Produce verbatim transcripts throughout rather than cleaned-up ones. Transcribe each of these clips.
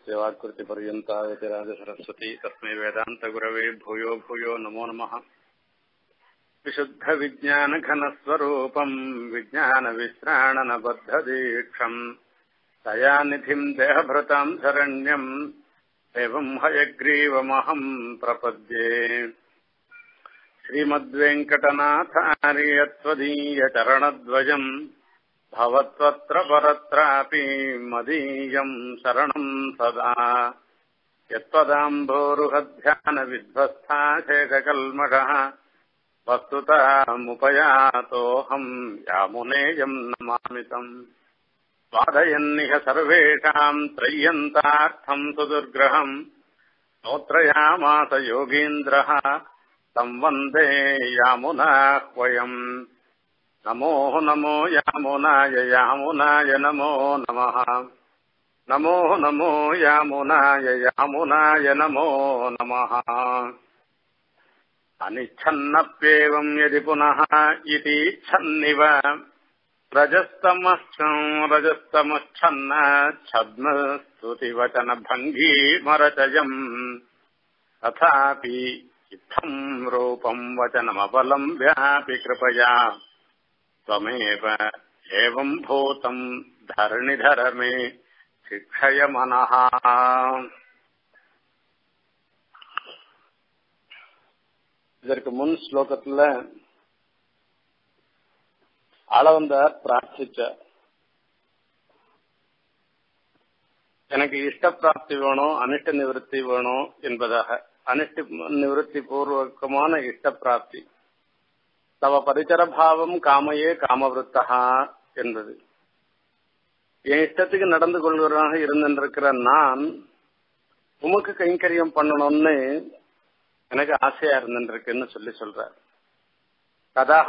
यस्य वाक्कृतिपर्यन्ता यतिराजसरस्वती तस्मै वेदान्तगुरवे भूयो भूयो नमो नमः। विशुद्धविज्ञानघनस्वरूपम् विज्ञानविश्राणनबद्धदीक्षम् दयानिधिम् देहभृताम् शरण्यम् एवम् हयग्रीवमहम् प्रपद्ये। श्रीमद्वेङ्कटनाथार्यत्वदीयचरणद्वयम् भवत्वत्र परत्रापि मदीयम् शरणम् सदा। यत्त्वदाम्भोरुहध्यानविध्वस्था शेषकल्मषः वस्तुतमुपयातोऽहम् यामुनेयम् नमामितम्। स्वादयन्निह सर्वेषाम् त्रय्यन्तार्थम् सुदुर्ग्रहम् स्तोत्रयामास योगीन्द्रः तम् वन्दे यामुनाह्वयम्। नमो नमो यामुनाय यामुनाय नमो नमः। नमो नमो यामुनाय यामुनाय नमो नमः। अनिच्छन्नप्येवम् यदि पुनः इतीच्छन्निव रजस्तमश्चम् रजस्तमच्छन्न छद्म स्तुतिवचनभङ्गीमरचयम् तथापि इत्थम् रूपम् वचनमबलम् व्यापि कृपया त्वमेव एवम् भूतम् धरणिधर मे शिक्षय मनः। இதற்கு முன் ஸ்லோகத்துல அளவந்தார் பிரார்த்திச்சார், எனக்கு இஷ்ட பிராப்தி வேணும், அனிஷ்ட நிவர்த்தி வேணும் என்பதாக. அனிஷ்ட நிவர்த்தி பூர்வகமான இஷ்ட பிராப்தி. தவ பரிச்சர பாவம் காமையே காமவிருத்தகா என்பது. என் இஷ்டத்துக்கு நடந்து கொள்வதாக இருந்திருக்கிற நான் உமக்கு கைங்கரியம் பண்ணணும்னு எனக்கு ஆசையா இருந்துருக்குன்னு சொல்லி சொல்றார். கதாக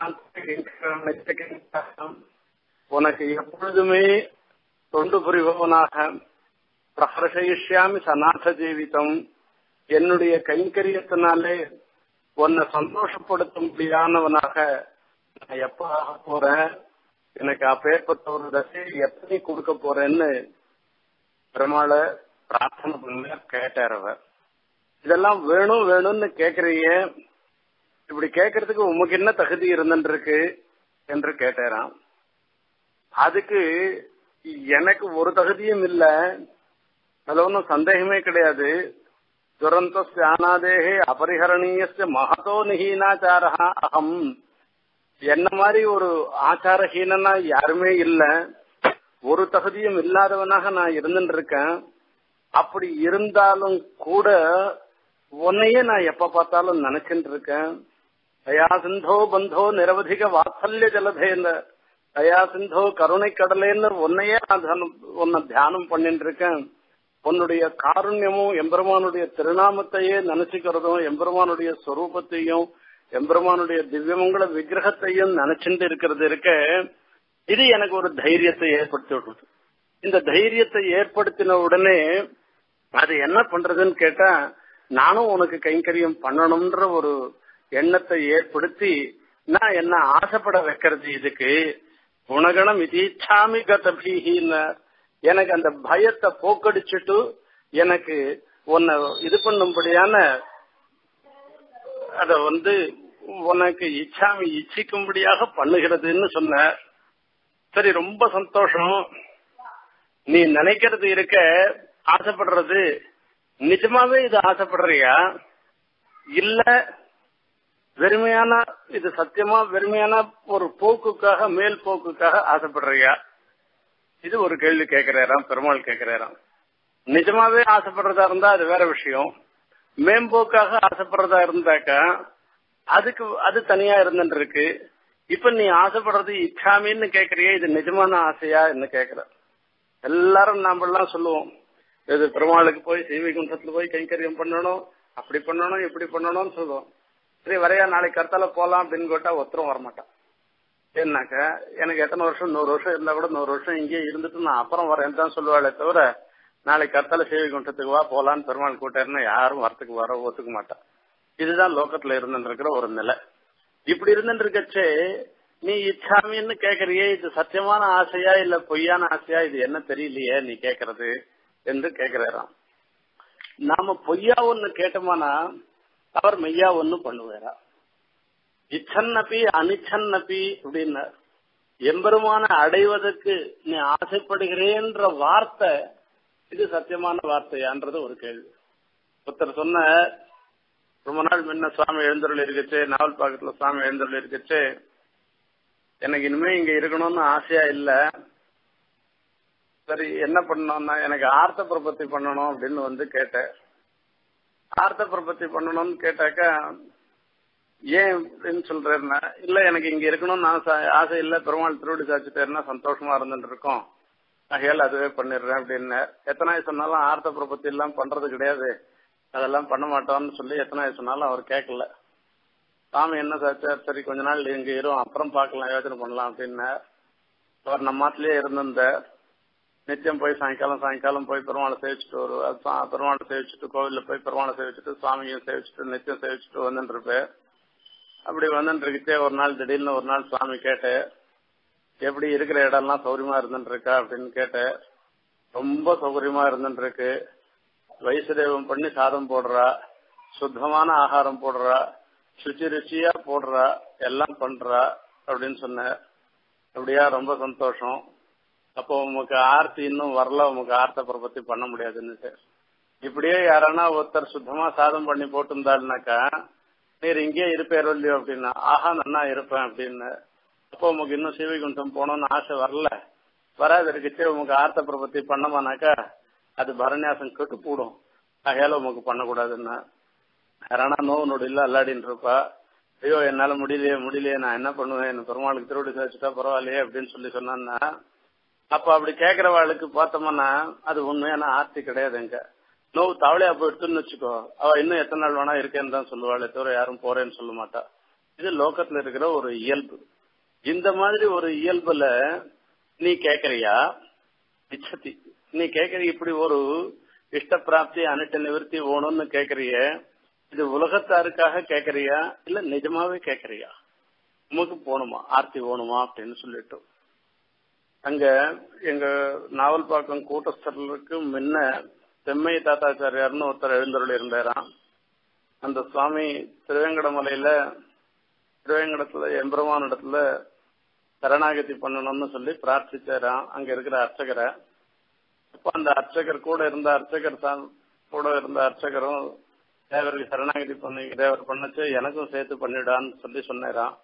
மைகாந்த உனக்கு எப்பொழுதுமே தொண்டு புரிபவனாக பிரஹர்ஷயிஷ்யாமி சநாத ஜீவிதம், என்னுடைய கைங்கரியத்தினாலே உன்னை சந்தோஷப்படுத்த முடியாதவனாக நான் எப்ப ஆக போறேன், எனக்கு அப்பேற்பட்ட ஒரு தசை எத்தனை கொடுக்க போறேன்னு பெருமாளை பிரார்த்தனை பண்ண கேட்டார் அவர். இதெல்லாம் வேணும் வேணும்னு கேக்குறீங்க, இப்படி கேட்கறதுக்கு உமக்கு என்ன தகுதி இருந்துருக்கு என்று கேட்டாராம். அதுக்கு எனக்கு ஒரு தகுதியும் இல்ல, அதுல ஒன்னும் சந்தேகமே கிடையாது. துரந்த ஸ்யானாதேகே அபரிஹரணீயஸ்ய மகதோ நிஹீனாச்சாரா அகம். என்ன மாதிரி ஒரு ஆச்சாரஹீனனா யாருமே இல்ல, ஒரு தகுதியும் இல்லாதவனாக நான் இருந்துட்டு இருக்கேன். அப்படி இருந்தாலும் கூட உன்னையே நான் எப்ப பார்த்தாலும் நினைச்சுட்டு இருக்கேன். தயா சிந்தோ பந்தோ நிரவதிக வாத்சல்ய ஜலதேந்த தயா சிந்தோ கருணை கடலேன்னு உன்னையே நான் உன்னை தியானம் பண்ணிட்டு இருக்கேன். உன்னுடைய காருண்யமும் எம்பெருமானுடைய திருநாமத்தையே நினைச்சுக்கிறதும் எம்பெருமானுடைய ஸ்வரூபத்தையும் எம்பெருமானுடைய திவ்யமங்கள விக்கிரகத்தையும் நினைச்சுட்டு இருக்கிறது இருக்க, இது எனக்கு ஒரு தைரியத்தை ஏற்படுத்தி விடுறது. இந்த தைரியத்தை ஏற்படுத்தின உடனே அது என்ன பண்றதுன்னு கேட்டா, நானும் உனக்கு கைங்கரியம் பண்ணணும்ன்ற ஒரு எண்ணத்தை ஏற்படுத்தி நான் என்ன ஆசைப்பட வைக்கிறது. இதுக்கு குணகணம் இதீச்சாமி கதபீகின்னு எனக்கு அந்த பயத்தை போக்கடிச்சுட்டு எனக்கு உன்னை இது பண்ணும்படியான அத வந்து உனக்கு இச்சாமி இச்சிக்கும்படியாக பண்ணுகிறதுன்னு சொன்ன. சரி, ரொம்ப சந்தோஷம். நீ நினைக்கிறது இருக்க, ஆசைப்படுறது நிஜமாவே இது ஆசைப்படுறியா இல்ல வெறுமையான இது சத்தியமா வெறுமையான ஒரு போக்குக்காக மேல் போக்குக்காக ஆசைப்படுறியா? இது ஒரு கேள்வி கேட்கிறாராம் பெருமாள் கேட்கிறாராம். நிஜமாவே ஆசைப்படுறதா இருந்தா அது வேற விஷயம். மேம்போக்காக ஆசைப்படுறதா இருந்தாக்கா அதுக்கு அது தனியா இருந்துட்டு இருக்கு. இப்ப நீ ஆசைப்படுறது இச்சாமின்னு கேக்குறிய, இது நிஜமான ஆசையா என்ன கேக்குற? எல்லாரும் நாம எல்லாம் சொல்லுவோம், இது பெருமாளுக்கு போய் ஸ்ரீவைகுண்டத்துல போய் கைங்கரியம் பண்ணணும், அப்படி பண்ணணும் இப்படி பண்ணணும்னு சொல்லுவோம். சரி வரையா நாளைக்கு கர்த்தால போலாம் அப்படின்னு கேட்டா ஒருத்தரும் வரமாட்டான். ஏன்னாக்க எனக்கு எத்தனை வருஷம் நூறு வருஷம் இருந்தா கூட நூறு வருஷம் இங்கேயே இருந்துட்டு நான் அப்புறம் வரேன்னு தான் சொல்லுவாளே தவிர, நாளைக்கு கர்த்தால ஸ்ரீவைகுண்டத்துக்கு வா போலான்னு பெருமாள் கூட்டாருன்னா யாரும் வரத்துக்கு வர ஒத்துக்க மாட்டான். இதுதான் லோகத்துல இருந்துட்டு இருக்கிற ஒரு நிலை. இப்படி இருந்துட்டு இருக்கச்சே நீ இச்சாமின்னு கேக்குறியே, இது சத்தியமான ஆசையா இல்ல பொய்யான ஆசையா, இது என்ன தெரியலையே நீ கேக்குறது என்று கேட்கிறாராம். நாம பொய்யா ஒண்ணு கேட்டோமானா அவர் மெய்யா ஒண்ணு பண்ணுவாரா. இச்சன்னபி அனிச்சன்னபி அப்படின்னா எம்பெருமான அடைவதற்கு நீ ஆசைப்படுகிறேன்ற வார்த்தை இது சத்தியமான வார்த்தையான்றது ஒரு கேள்வி. ஒருத்தர் சொன்ன ரொம்ப நாள் முன்ன சுவாமி எழுந்தருள் இருக்குச்சு, நாவல் பாக்கத்துல சுவாமி எழுந்தருள் இருக்குச்சு, எனக்கு இனிமே இங்க இருக்கணும்னு ஆசையா இல்ல, சரி என்ன பண்ணணும்னா எனக்கு ஆர்த்த பிரபத்தி பண்ணணும் அப்படின்னு வந்து கேட்டேன். ஆர்த்த பிரபத்தி பண்ணணும்னு கேட்டாக்கா ஏன் அப்படின்னு சொல்றேன்னா, இல்ல எனக்கு இங்க இருக்கணும்னு ஆசை இல்ல, பெருமாள் திருவடி சாச்சிட்டேன்னா சந்தோஷமா இருந்துட்டு இருக்கோம், ஆகையால் அதுவே பண்ணிடுறேன் அப்படின்னு. எத்தனை சொன்னாலும் ஆர்த்த பிரபத்தி எல்லாம் பண்றது கிடையாது, அதெல்லாம் பண்ண மாட்டோம்னு சொல்லி எத்தனை சொன்னாலும் அவர் கேட்கல. சாமி என்ன சாச்சார், சரி கொஞ்ச நாள் இங்க இரும் அப்புறம் பாக்கலாம் யோசனை பண்ணலாம் அப்படின்னு. அவர் நம்ம மாத்திலேயே இருந்திருந்த நித்தியம் போய் சாயங்காலம் சாயங்காலம் போய் பெருமாளை சேவிச்சுட்டு வருவார். பெருமாளை சேவிச்சுட்டு கோவில்ல போய் பெருமாளை சேவிச்சுட்டு சுவாமியும் சேவிச்சுட்டு நித்தியம் சேவிச்சுட்டு வந்துட்டு இருப்பேன். அப்படி வந்துட்டு இருக்கே ஒரு நாள் திடீர்னு ஒரு நாள் சுவாமி கேட்டேன், எப்படி இருக்கிற இடம்லாம் சௌகரியமா இருந்துட்டு இருக்கா அப்படின்னு கேட்டேன். ரொம்ப சௌகரியமா இருந்துட்டு இருக்கு, வைசுதேவம் பண்ணி சாதம் போடுறா, சுத்தமான ஆகாரம் போடுறா, சுச்சி ருச்சியா போடுறா, எல்லாம் பண்றா அப்படின்னு சொன்ன. அப்படியா, ரொம்ப சந்தோஷம். அப்போ உமக்கு ஆர்த்தி இன்னும் வரல, உமக்கு ஆர்த்த பிரபத்தி பண்ண முடியாதுன்னு. இப்படியே யாரானா ஒருத்தர் சுத்தமா சாதம் பண்ணி போட்டிருந்தாருனாக்கா நீர் இங்கே இருப்பேரோ இல்லையோ அப்படின்னா, ஆஹா நன்னா இருப்பேன் அப்படின்னு. அப்போ உமக்கு இன்னும் சிவகுண்டம் போகணும்னு ஆசை வரல, வராது இருக்குச்சே உமக்கு ஆர்த்த பிரபத்தி பண்ணமானாக்கா அது பரநியாசம் கெட்டு போடும், ஆகையால உமக்கு பண்ணக்கூடாதுன்னா. யாரானா நோவு நொடியில் அல்லாடின்னு இருப்பா, ஐயோ என்னால முடியலையே முடியலையே நான் என்ன பண்ணுவேன், என்ன பெருமாளுக்கு திருவடி சாதிச்சுட்டா பரவாயில்லையே அப்படின்னு சொல்லி சொன்னான்னா, அப்ப அப்படி கேட்கிறவாளுக்கு பார்த்தோம்னா அது உண்மையான ஆர்த்தி கிடையாதுங்க. நோவு தவளையா போயிடுத்துன்னு வச்சுக்கோ, அவ இன்னும் எத்தனை நாள் வேணா இருக்கேன்னு தான் சொல்லுவாளே தவிர யாரும் போறேன்னு சொல்ல மாட்டா. இது லோகத்துல இருக்கிற ஒரு இயல்பு. இந்த மாதிரி ஒரு இயல்புல நீ கேக்குறியா இச்சதி, நீ கேக்குற இப்படி ஒரு இஷ்ட பிராப்தி அனிட்ட நிவர்த்தி ஓணும்னு கேக்குறிய, இது உலகத்தாருக்காக கேக்குறியா இல்ல நிஜமாவே கேக்குறியா, உமக்கு போகணுமா ஆர்த்தி ஓணுமா அப்படின்னு சொல்லிட்டு. அங்க எங்க நாவல் பாக்கம் கூட்டஸ்தர்களுக்கு முன்ன செம்மை தாத்தாச்சாரியார்னு ஒருத்தர் எழுந்தருள் இருந்தாராம். அந்த சுவாமி திருவேங்கடமலையில திருவேங்கடத்துல எம்பெருமான் இடத்துல சரணாகதி பண்ணணும்னு சொல்லி பிரார்த்திச்சாராம் அங்க இருக்கிற அர்ச்சகரை. அப்ப அந்த அர்ச்சகர் கூட இருந்த அர்ச்சகர் கூட இருந்த அர்ச்சகரும் தேவருக்கு சரணாகதி பண்ணி தேவர் பண்ணச்சு எனக்கும் சேர்த்து பண்ணிடான்னு சொல்லி சொன்னாராம்.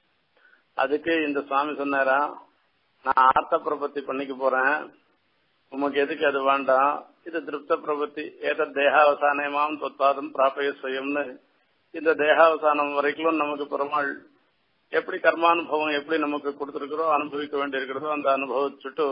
அதுக்கு இந்த சுவாமி சொன்னாராம், நான் ஆர்த்த பிரபத்தி பண்ணிக்க போறேன், உமக்கு எதுக்கு அது வேண்டாம், இது திருப்த பிரபத்தி ஏத தேகாவசானமாம் தொத்பாதம் பிராபய சுயம்னு. இந்த தேகாவசானம் வரைக்கும் நமக்கு பெருமாள் எப்படி கர்மானுபவம் எப்படி நமக்கு கொடுத்திருக்கிறோ அனுபவிக்க வேண்டியிருக்கிறதோ அந்த அனுபவிச்சுட்டு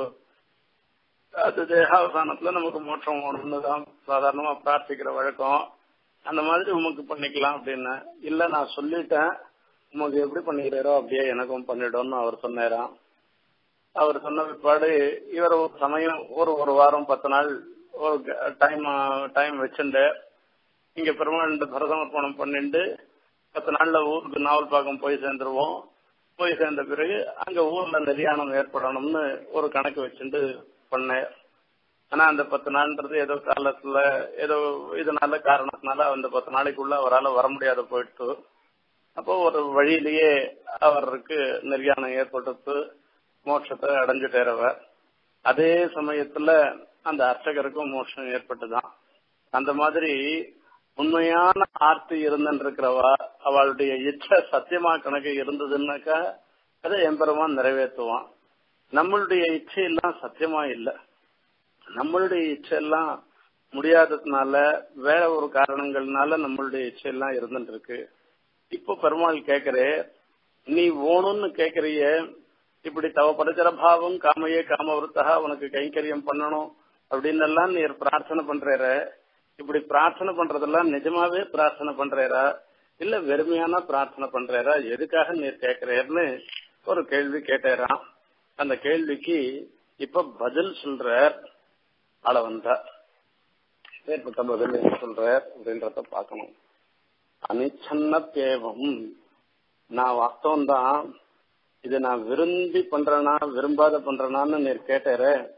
அது தேகாவசானத்துல நமக்கு மோட்சம் ஒண்ணுதான் சாதாரணமா பிரார்த்திக்கிற வழக்கம், அந்த மாதிரி உமக்கு பண்ணிக்கலாம் அப்படின்னு. இல்ல நான் சொல்லிட்டேன், உமக்கு எப்படி பண்ணிக்கிறோ அப்படியே எனக்கும் பண்ணிடும்னு அவர் சொன்னாராம். அவர் சொன்ன பிற்பாடு இவர் ஒரு சமயம் ஒரு ஒரு வாரம் பத்து நாள் ஒரு டைம் டைம் வச்சுட்டு இங்க பெருமாள் பரசமர்ப்பணம் பண்ணிட்டு பத்து நாள்ல ஊருக்கு நாவல் பாக்கம் போய் சேர்ந்துருவோம். போய் சேர்ந்த பிறகு அங்க ஊர்ல நிர்யாணம் ஏற்படணும்னு ஒரு கணக்கு வச்சுட்டு பண்ணேன். ஆனா அந்த பத்து நாள்ன்றது ஏதோ காலத்துல ஏதோ இதனால காரணத்தினால அந்த பத்து நாளைக்குள்ள அவரால் வர முடியாத போயிட்டு, அப்போ ஒரு வழியிலேயே அவருக்கு நிர்யாணம் ஏற்பட்டு மோட்சத்தை அடைஞ்சுட்டேறவர். அதே சமயத்துல அந்த அர்ச்சகருக்கும் மோட்சம் ஏற்பட்டுதான். அந்த மாதிரி உண்மையான ஆர்த்தி இருந்துன்னு இருக்கிறவா அவளுடைய இச்சை சத்தியமா கணக்கு இருந்ததுன்னாக்கா அதை எம்பெருமான் நிறைவேற்றுவான். நம்மளுடைய இச்சையெல்லாம் சத்தியமா இல்லை, நம்மளுடைய இச்சையெல்லாம் முடியாததுனால வேற ஒரு காரணங்கள்னால நம்மளுடைய இச்சையெல்லாம் இருந்துட்டு இருக்கு. இப்போ பெருமாள் கேக்குறே, நீ ஓணும்னு கேக்குறிய, இப்படி தவ பரிசர பாவம் காமையே காமவருத்தா உனக்கு கைங்கரியம் பண்ணணும் அப்படின்னு எல்லாம் நீ பிரார்த்தனை பண்ற, இப்படி பிரார்த்தனை பண்றதெல்லாம் நிஜமாவே பிரார்த்தனை பண்றா இல்ல வெறுமையான பிரார்த்தனை பண்றா, எதுக்காக நீர் கேட்கிறேன்னு ஒரு கேள்வி கேட்டாராம். அந்த கேள்விக்கு இப்ப பதில் சொல்ற ஆள வந்தா ஏற்பட்ட பதில் சொல்ற அப்படின்றத பாக்கணும். அனிச்சன்ன தேவம், நான் வாஸ்தவம் தான், இது நான் விரும்பி பண்றேனா விரும்பாத பண்றேனான்னு நீர் கேட்டார,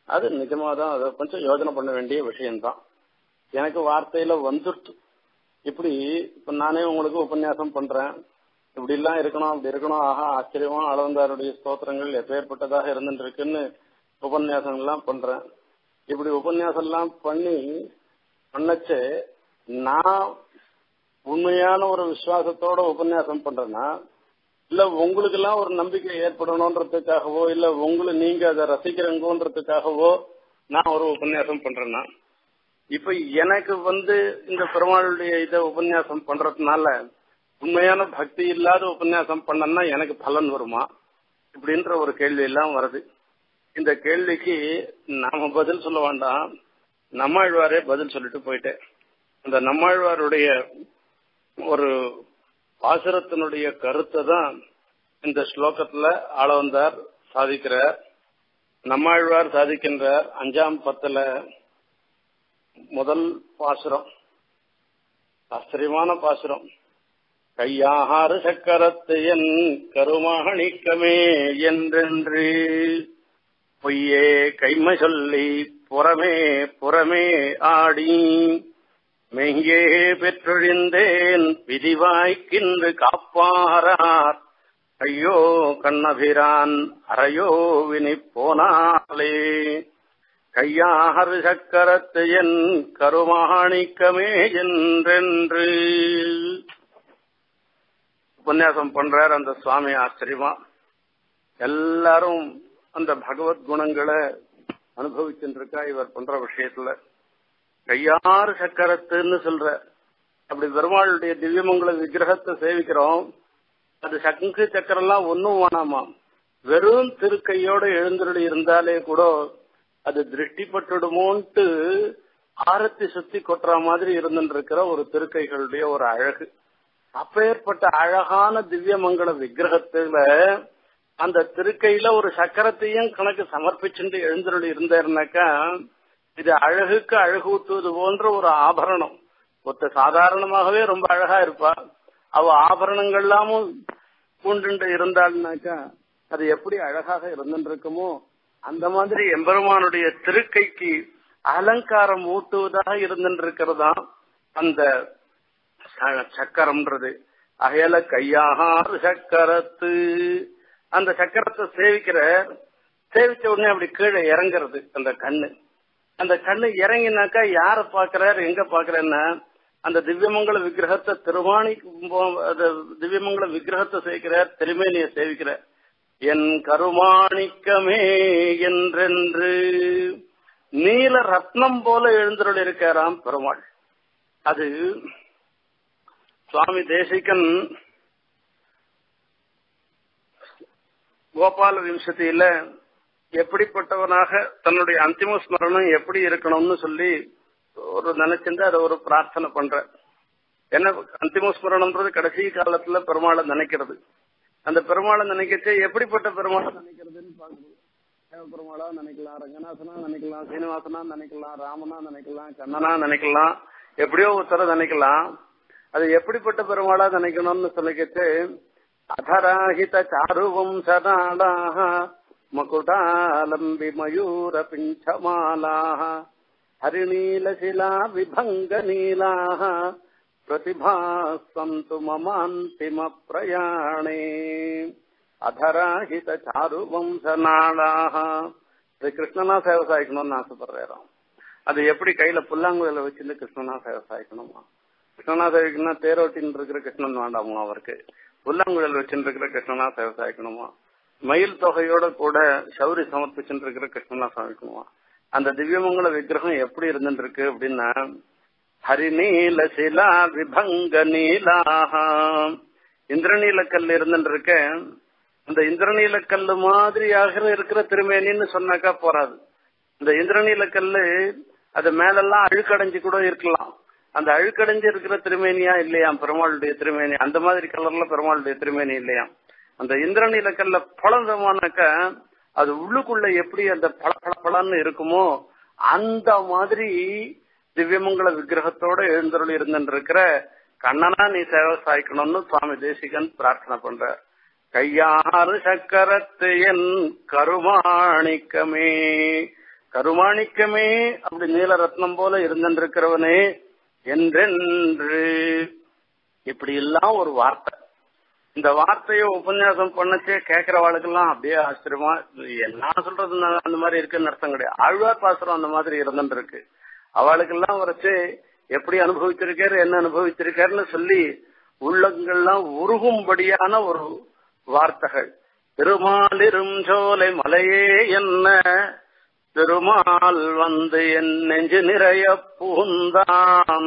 அது நிஜமாதான் அதை கொஞ்சம் யோஜனை பண்ண வேண்டிய விஷயம்தான். எனக்கு வார்த்தையில வந்துட்டு இப்படி இப்ப நானே உங்களுக்கு உபன்யாசம் பண்றேன், இப்படி எல்லாம் இருக்கணும் அப்படி இருக்கணும், ஆஹா ஆச்சரியமா அளவந்தாருடைய ஸ்தோத்திரங்கள் எப்பேற்பட்டதாக இருந்துட்டு இருக்குன்னு உபன்யாசம் எல்லாம் பண்றேன். இப்படி உபன்யாசம் எல்லாம் பண்ணி பண்ணச்சு நான் உண்மையான ஒரு விசுவாசத்தோட உபன்யாசம் பண்றேன்னா, இல்ல உங்களுக்கு எல்லாம் ஒரு நம்பிக்கை ஏற்படணும்ன்றதுக்காகவோ இல்ல உங்களை நீங்க அதை ரசிக்கிறங்கன்றதுக்காகவோ நான் ஒரு உபன்யாசம் பண்றேன்னா, இப்ப எனக்கு வந்து இந்த பெருமாளுடைய இதை உபன்யாசம் பண்றதுனால உண்மையான பக்தி இல்லாத உபன்யாசம் பண்ணனா எனக்கு பலன் வருமா இப்படின்ற ஒரு கேள்வி எல்லாம் வருது. இந்த கேள்விக்கு நாம பதில் சொல்ல வேண்டாம், நம்மாழ்வாரே பதில் சொல்லிட்டு போயிட்டேன். அந்த நம்மாழ்வாருடைய ஒரு பாசுரத்தினுடைய கருத்தை தான் இந்த ஸ்லோகத்துல ஆளவந்தார் சாதிக்கிறார். நம்மாழ்வார் சாதிக்கின்றார் அஞ்சாம் பத்துல முதல் பாசுரம், ஆச்சரியமான பாசுரம். கையாறு சக்கரத்து என் கருமாணிக்கமே என்றென்று பொய்யே கைமை சொல்லி புறமே புறமே ஆடி மெங்கே பெற்றொழிந்தேன் விதிவாய்க்கின்று காப்பாரார் ஐயோ கண்ணபிரான் அறையோ வினி போனாலே கையாறு சக்கரத்து என் கருமாணிக்கமே என்றென்று உபன்யாசம் பண்றார் அந்த சுவாமி. ஆச்சரியமா எல்லாரும் அந்த பகவத் குணங்களை அனுபவிச்சுருக்கா இவர் பண்ற விஷயத்துல. கையாறு சக்கரத்துன்னு சொல்ற, அப்படி பெருமாளுடைய திவ்யமங்கல விக்கிரகத்தை சேவிக்கிறோம். அது சங்கு சக்கரம் எல்லாம் ஒன்னும் வேணாமா, வெறும் திருக்கையோட எழுந்துருடி இருந்தாலே கூட அது திருஷ்டிப்பட்டுடுமோன்ட்டு ஆரத்தி சுத்தி கொட்டுற மாதிரி இருந்துட்டு இருக்கிற ஒரு திருக்கைகளுடைய ஒரு அழகு. அப்பேற்பட்ட அழகான திவ்யமங்கல விக்கிரகத்துல அந்த திருக்கையில ஒரு சக்கரத்தையும் கணக்கு சமர்ப்பிச்சுட்டு எழுந்துருடி இருந்தாருனாக்கா இது அழகுக்கு அழகு ஊத்துவது போன்ற ஒரு ஆபரணம். ஒருத்த சாதாரணமாகவே ரொம்ப அழகா இருப்பா, அவ ஆபரணங்கள் எல்லாமும் பூண்டு இருந்தாள்னாக்கா அது எப்படி அழகாக இருந்துருக்குமோ அந்த மாதிரி எம்பெருமானுடைய திருக்கைக்கு அலங்காரம் ஊட்டுவதாக இருந்துருக்கிறதா அந்த சக்கரம்ன்றது. அகையில கையாறு சக்கரத்து அந்த சக்கரத்தை சேவிக்கிற சேவிச்ச உடனே அப்படி கீழே இறங்குறது அந்த கண்ணு. அந்த கண்ணு இறங்கினாக்கா யார பாக்குறாரு எங்க பாக்குறேன்னா அந்த திவ்யமங்கல விக்கிரகத்தை திருவாணி திவ்யமங்கல விக்கிரகத்தை சேவிக்கிறார், திருமேனியை சேவிக்கிறார். என் கருமாணிக்கமே என்றென்று நீல ரத்னம் போல எழுந்தருள் இருக்காராம் பெருமாள். அது சுவாமி தேசிகன் கோபால விம்சதியில எப்படிப்பட்டவனாக தன்னுடைய அந்திம ஸ்மரணம் எப்படி இருக்கணும்னு சொல்லி ஒரு நினைச்சிருந்து அதை ஒரு பிரார்த்தனை பண்ற. என்ன அந்திம ஸ்மரணம்ன்றது கடைசி காலத்துல பெருமாளை நினைக்கிறது. அந்த பெருமாளை நினைக்கச்சு எப்படிப்பட்ட பெருமாளை நினைக்கிறதுன்னு பாக்குறது. பெருமாளா நினைக்கலாம், ரங்கநாதனா நினைக்கலாம், சீனிவாசனா நினைக்கலாம், ராமனா நினைக்கலாம், கண்ணனா நினைக்கலாம், எப்படியோ ஒருத்தர நினைக்கலாம். அது எப்படிப்பட்ட பெருமாளா நினைக்கணும்னு சொல்லிக்கிட்டு அதராஹித சாருவம்சநாடாஹ மகுடாலம்பி மயூர பிஞ்சமாலாஹ ஹரிநீலசிலா விபங்க நீலாஹ பிரதிபாசந்து மமாந்திம பிரயாணே. அதராஹித சாருவம்சநாடாஹ இது கிருஷ்ணனா சேவை சாய்க்கணும்னு ஆசைப்படுறாராம். அது எப்படி கையில புல்லாங்குழல வச்சிருந்து கிருஷ்ணனா சேவை சாய்க்கணுமா? கிருஷ்ணனா சேவைக்குன்னா தேரோட்டின்னு இருக்கிற கிருஷ்ணன் வேண்டாமா அவருக்கு? புல்லாங்குழல் வச்சுட்டு இருக்கிற கிருஷ்ணனா சேவை சாய்க்கணுமா? மயில் தொகையோட கூட சௌரி சமர்ப்பிச்சுட்டு இருக்கிற கிருஷ்ணனா சாய்க்கணுமா? அந்த திவ்யமங்கல விக்கிரகம் எப்படி இருந்துட்டு இருக்கு அப்படின்னா ஹரிநீல சிலா விபங்க நீலாஹா இந்திரநீலக்கல் இருந்துட்டு இருக்க. அந்த இந்திரநீலக்கல்லு மாதிரியாக இருக்கிற திருமேனின்னு சொன்னாக்கா போறாது. இந்த இந்திரநீலக்கல்லு அது மேலெல்லாம் அழுக்கடைஞ்சு கூட இருக்கலாம். அந்த அழுக்கடைஞ்சு இருக்கிற திருமேனியா இல்லையா பெருமாளுடைய திருமேனி? அந்த மாதிரி கலர்ல பெருமாளுடைய திருமேனி இல்லையா? அந்த இந்திரநீலக்கல்ல பழந்தமானாக்கா அது உள்ளுக்குள்ள எப்படி அந்த பழ பழ பழன்னு இருக்குமோ அந்த மாதிரி திவ்யமங்கல விக்கிரகத்தோட எழுந்தருள் இருந்துருக்கிற கண்ணனா நீ சேவை சாய்க்கணும்னு சுவாமி தேசிகன் பிரார்த்தனை பண்ற. கையாறு சக்கரத்து என் கருமாணிக்கமே. கருமாணிக்கமே அப்படி நீலரத்னம் போல இருந்திருக்கிறவனே என்றென்று இப்படி எல்லாம் ஒரு வார்த்தை. இந்த வார்த்தையை உபன்யாசம் பண்ணச்சே கேட்கிறவாளுக்கெல்லாம் அப்படியே ஆச்சரியமா என்ன சொல்றது அந்த மாதிரி இருக்குன்னு அர்த்தம் கிடையாது. ஆழ்வார் பாசுரம் அந்த மாதிரி இருந்துட்டு இருக்கு. அவளுக்கெல்லாம் வரைச்சு எப்படி அனுபவிச்சிருக்காரு என்ன அனுபவிச்சிருக்காருன்னு சொல்லி உள்ளங்கள்லாம் உருகும்படியான ஒரு வார்த்தைகள். திருமாலிரும் சோலை மலையே என்ன திருமால் வந்து என் நெஞ்சு நிறைய பூந்தான்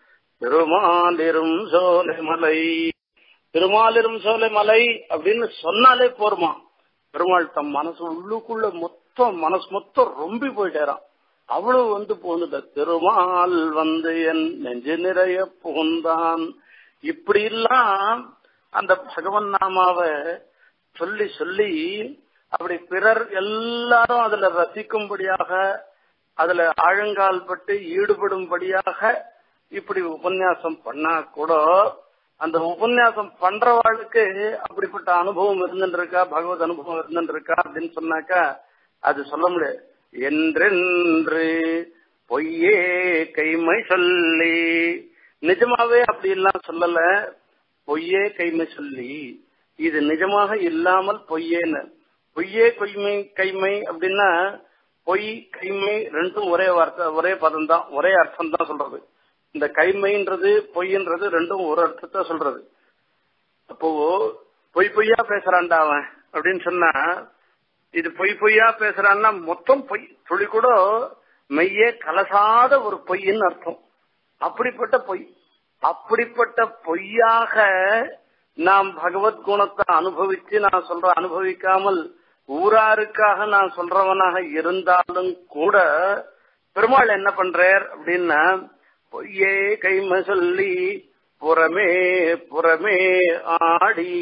திருமாலிரும் சோலை மலை. திருமாலிரும் சோலை மலை அப்படின்னு சொன்னாலே போருமா, பெருமாள் தம் மனசு உள்ளுக்குள்ள மொத்தம் மனசு மொத்தம் ரொம்பி போயிட்டேறான். அவ்வளவு வந்து போகுது. திருமால் வந்து என் நெஞ்சு நிறைய புகுந்தான். இப்படி எல்லாம் அந்த பகவன் நாமாவை சொல்லி சொல்லி அப்படி பிறர் எல்லாரும் அதுல ரசிக்கும்படியாக அதுல ஆழங்கால் பட்டு ஈடுபடும்படியாக இப்படி உபன்யாசம் பண்ணா கூட அந்த உபன்யாசம் பண்றவாளுக்கு அப்படிப்பட்ட அனுபவம் இருந்துட்டு இருக்கா, பகவத் அனுபவம் இருந்துட்டு இருக்கா அப்படின்னு சொன்னாக்கா அது சொல்ல முடியாது. என்றென்று பொய்யே கைமை சொல்லி, நிஜமாவே அப்படி எல்லாம் சொல்லல, பொய்யே கைமை சொல்லி, இது நிஜமாக இல்லாமல் பொய்யேன்னு. பொய்யே கொய்மை கைமை அப்படின்னா பொய் கைமை ரெண்டும் ஒரே வார்த்தை ஒரே பதம் தான், ஒரே அர்த்தம் தான் சொல்றது. இந்த கைமைன்றது பொய்ன்றது ரெண்டும் ஒரு அர்த்தத்தை சொல்றது. அப்போ பொய் பொய்யா பேசுறான்டா அவன் அப்படின்னு சொன்னா, இது பொய் பொய்யா பேசுறான்னா மொத்தம் பொய், துளி கூட மெய்யே கலசாத ஒரு பொய்ன்னு அர்த்தம். அப்படிப்பட்ட பொய், அப்படிப்பட்ட பொய்யாக நாம் பகவத் குணத்தை அனுபவிச்சு நான் சொல்ற அனுபவிக்காமல் ஊராருக்காக நான் சொல்றவனாக இருந்தாலும் கூட பெருமாள் என்ன பண்றார் அப்படின்னா, பொய்யே கைமை சொல்லி புறமே புறமே ஆடி,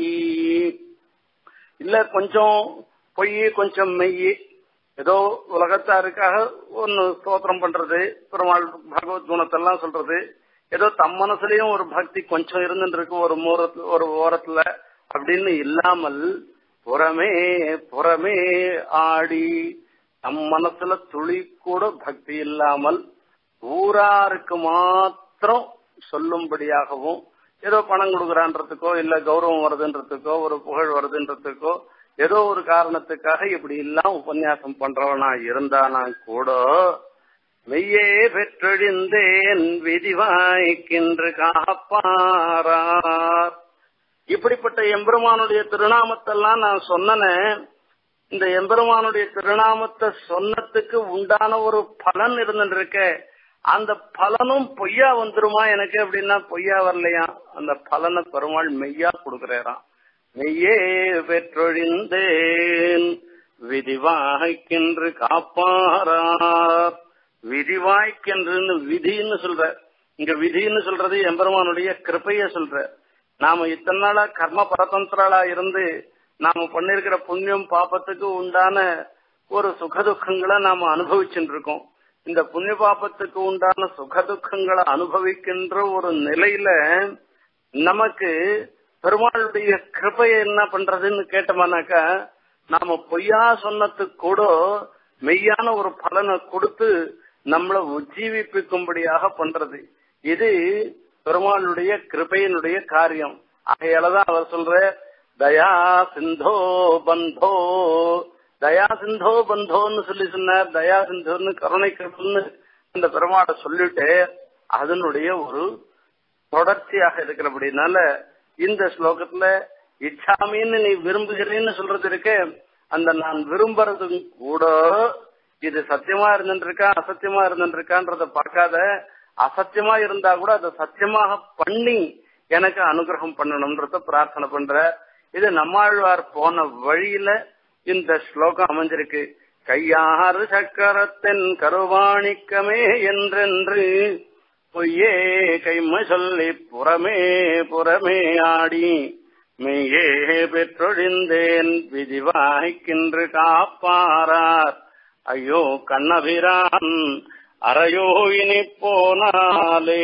இல்ல கொஞ்சம் பொய் கொஞ்சம் மெய், ஏதோ உலகத்தாருக்காக ஒன்னு ஸ்தோத்திரம் பண்றது, பெருமாள் பகவத் குணத்தெல்லாம் சொல்றது, ஏதோ தம் மனசுலயும் ஒரு பக்தி கொஞ்சம் இருந்துட்டு இருக்கு ஒரு மூரத்துல ஒரு ஓரத்துல அப்படின்னு இல்லாமல் புறமே புறமே ஆடி, தம் மனசுல துளி கூட பக்தி இல்லாமல் ஊராருக்கு மாத்திரம் சொல்லும்படியாகவும், ஏதோ பணம் கொடுக்குறான்றதுக்கோ இல்ல கௌரவம் வருதுன்றதுக்கோ ஒரு புகழ் வருதுன்றதுக்கோ ஏதோ ஒரு காரணத்துக்காக இப்படி எல்லாம் உபன்யாசம் பண்றவனா இருந்தானா கூட மெய்யே பெற்றெழிந்தேன் விதிவாய்க்கின்று காப்பாரார். இப்படிப்பட்ட எம்பெருமானுடைய திருநாமத்தெல்லாம் நான் சொன்னேன். இந்த எம்பெருமானுடைய திருநாமத்தை சொன்னதுக்கு உண்டான ஒரு பலன் இருந்துருக்க, அந்த பலனும் பொய்யா வந்துருமா எனக்கு அப்படின்னா பொய்யா வரலையா, அந்த பலனை பெருமாள் மெய்யா கொடுக்கிறாராம். மெய்யே பெற்றொழிந்தேன் விதிவாய்க்கின்று காப்பாரார். விதிவாய்க்கென்று விதின்னு சொல்ற, இங்க விதின்னு சொல்றது எம்பெருமானுடைய கிருப்பைய சொல்ற. நாம இத்தனை நாளா கர்ம பரதந்திரா இருந்து நாம பண்ணிருக்கிற புண்ணியம் பாப்பத்துக்கு உண்டான ஒரு சுகதுக்கங்களை நாம அனுபவிச்சுட்டு இருக்கோம். இந்த புண்ணிய பாபத்துக்கு உண்டான சுகதுக்கங்களை அனுபவிக்கின்ற ஒரு நிலையில நமக்கு பெருமாளுடைய கிருபையை என்ன பண்றதுன்னு கேட்டோம்னாக்கா, நாம பொய்யா சொன்னதுக்கு கூட மெய்யான ஒரு பலனை கொடுத்து நம்மளை உஜ்ஜீவிப்பிக்கும்படியாக பண்றது. இது பெருமாளுடைய கிருபையினுடைய காரியம். ஆகையாலதான் அவர் சொல்ற தயா சிந்தோ பந்தோ, தயா சிந்தோ பந்தோன்னு சொல்லி சொன்னார். தயா சிந்தோன்னு கருணை கடல்னு அந்த பெருமாளை சொல்லிட்டு அதனுடைய ஒரு தொடர்ச்சியாக இருக்கிறபடினால இந்த ஸ்லோகத்துல இச்சாமின்னு நீ விரும்புகிறேன்னு சொல்றது இருக்கு. அந்த நான் விரும்புறதும் கூட இது சத்தியமா இருந்துருக்கா அசத்தியமா இருந்துருக்கான்றத பார்க்காத, அசத்தியமா இருந்தா கூட அதை சத்தியமாக பண்ணி எனக்கு அனுகிரகம் பண்ணணும்ன்றத பிரார்த்தனை பண்ற. இது நம்மாழ்வார் போன வழியில இந்த ஸ்லோகம் அமைஞ்சிருக்கு. கையாறு சக்கரத்தின் கருவாணிக்கமே என்றென்று பொய்யே கைமை சொல்லி புறமே புறமே ஆடி மெய்யே பெற்றொழிந்தேன் விதிவாய்க்கின்று காப்பாரார். ஐயோ கண்ணபிரான் அறையோ இனி போனாலே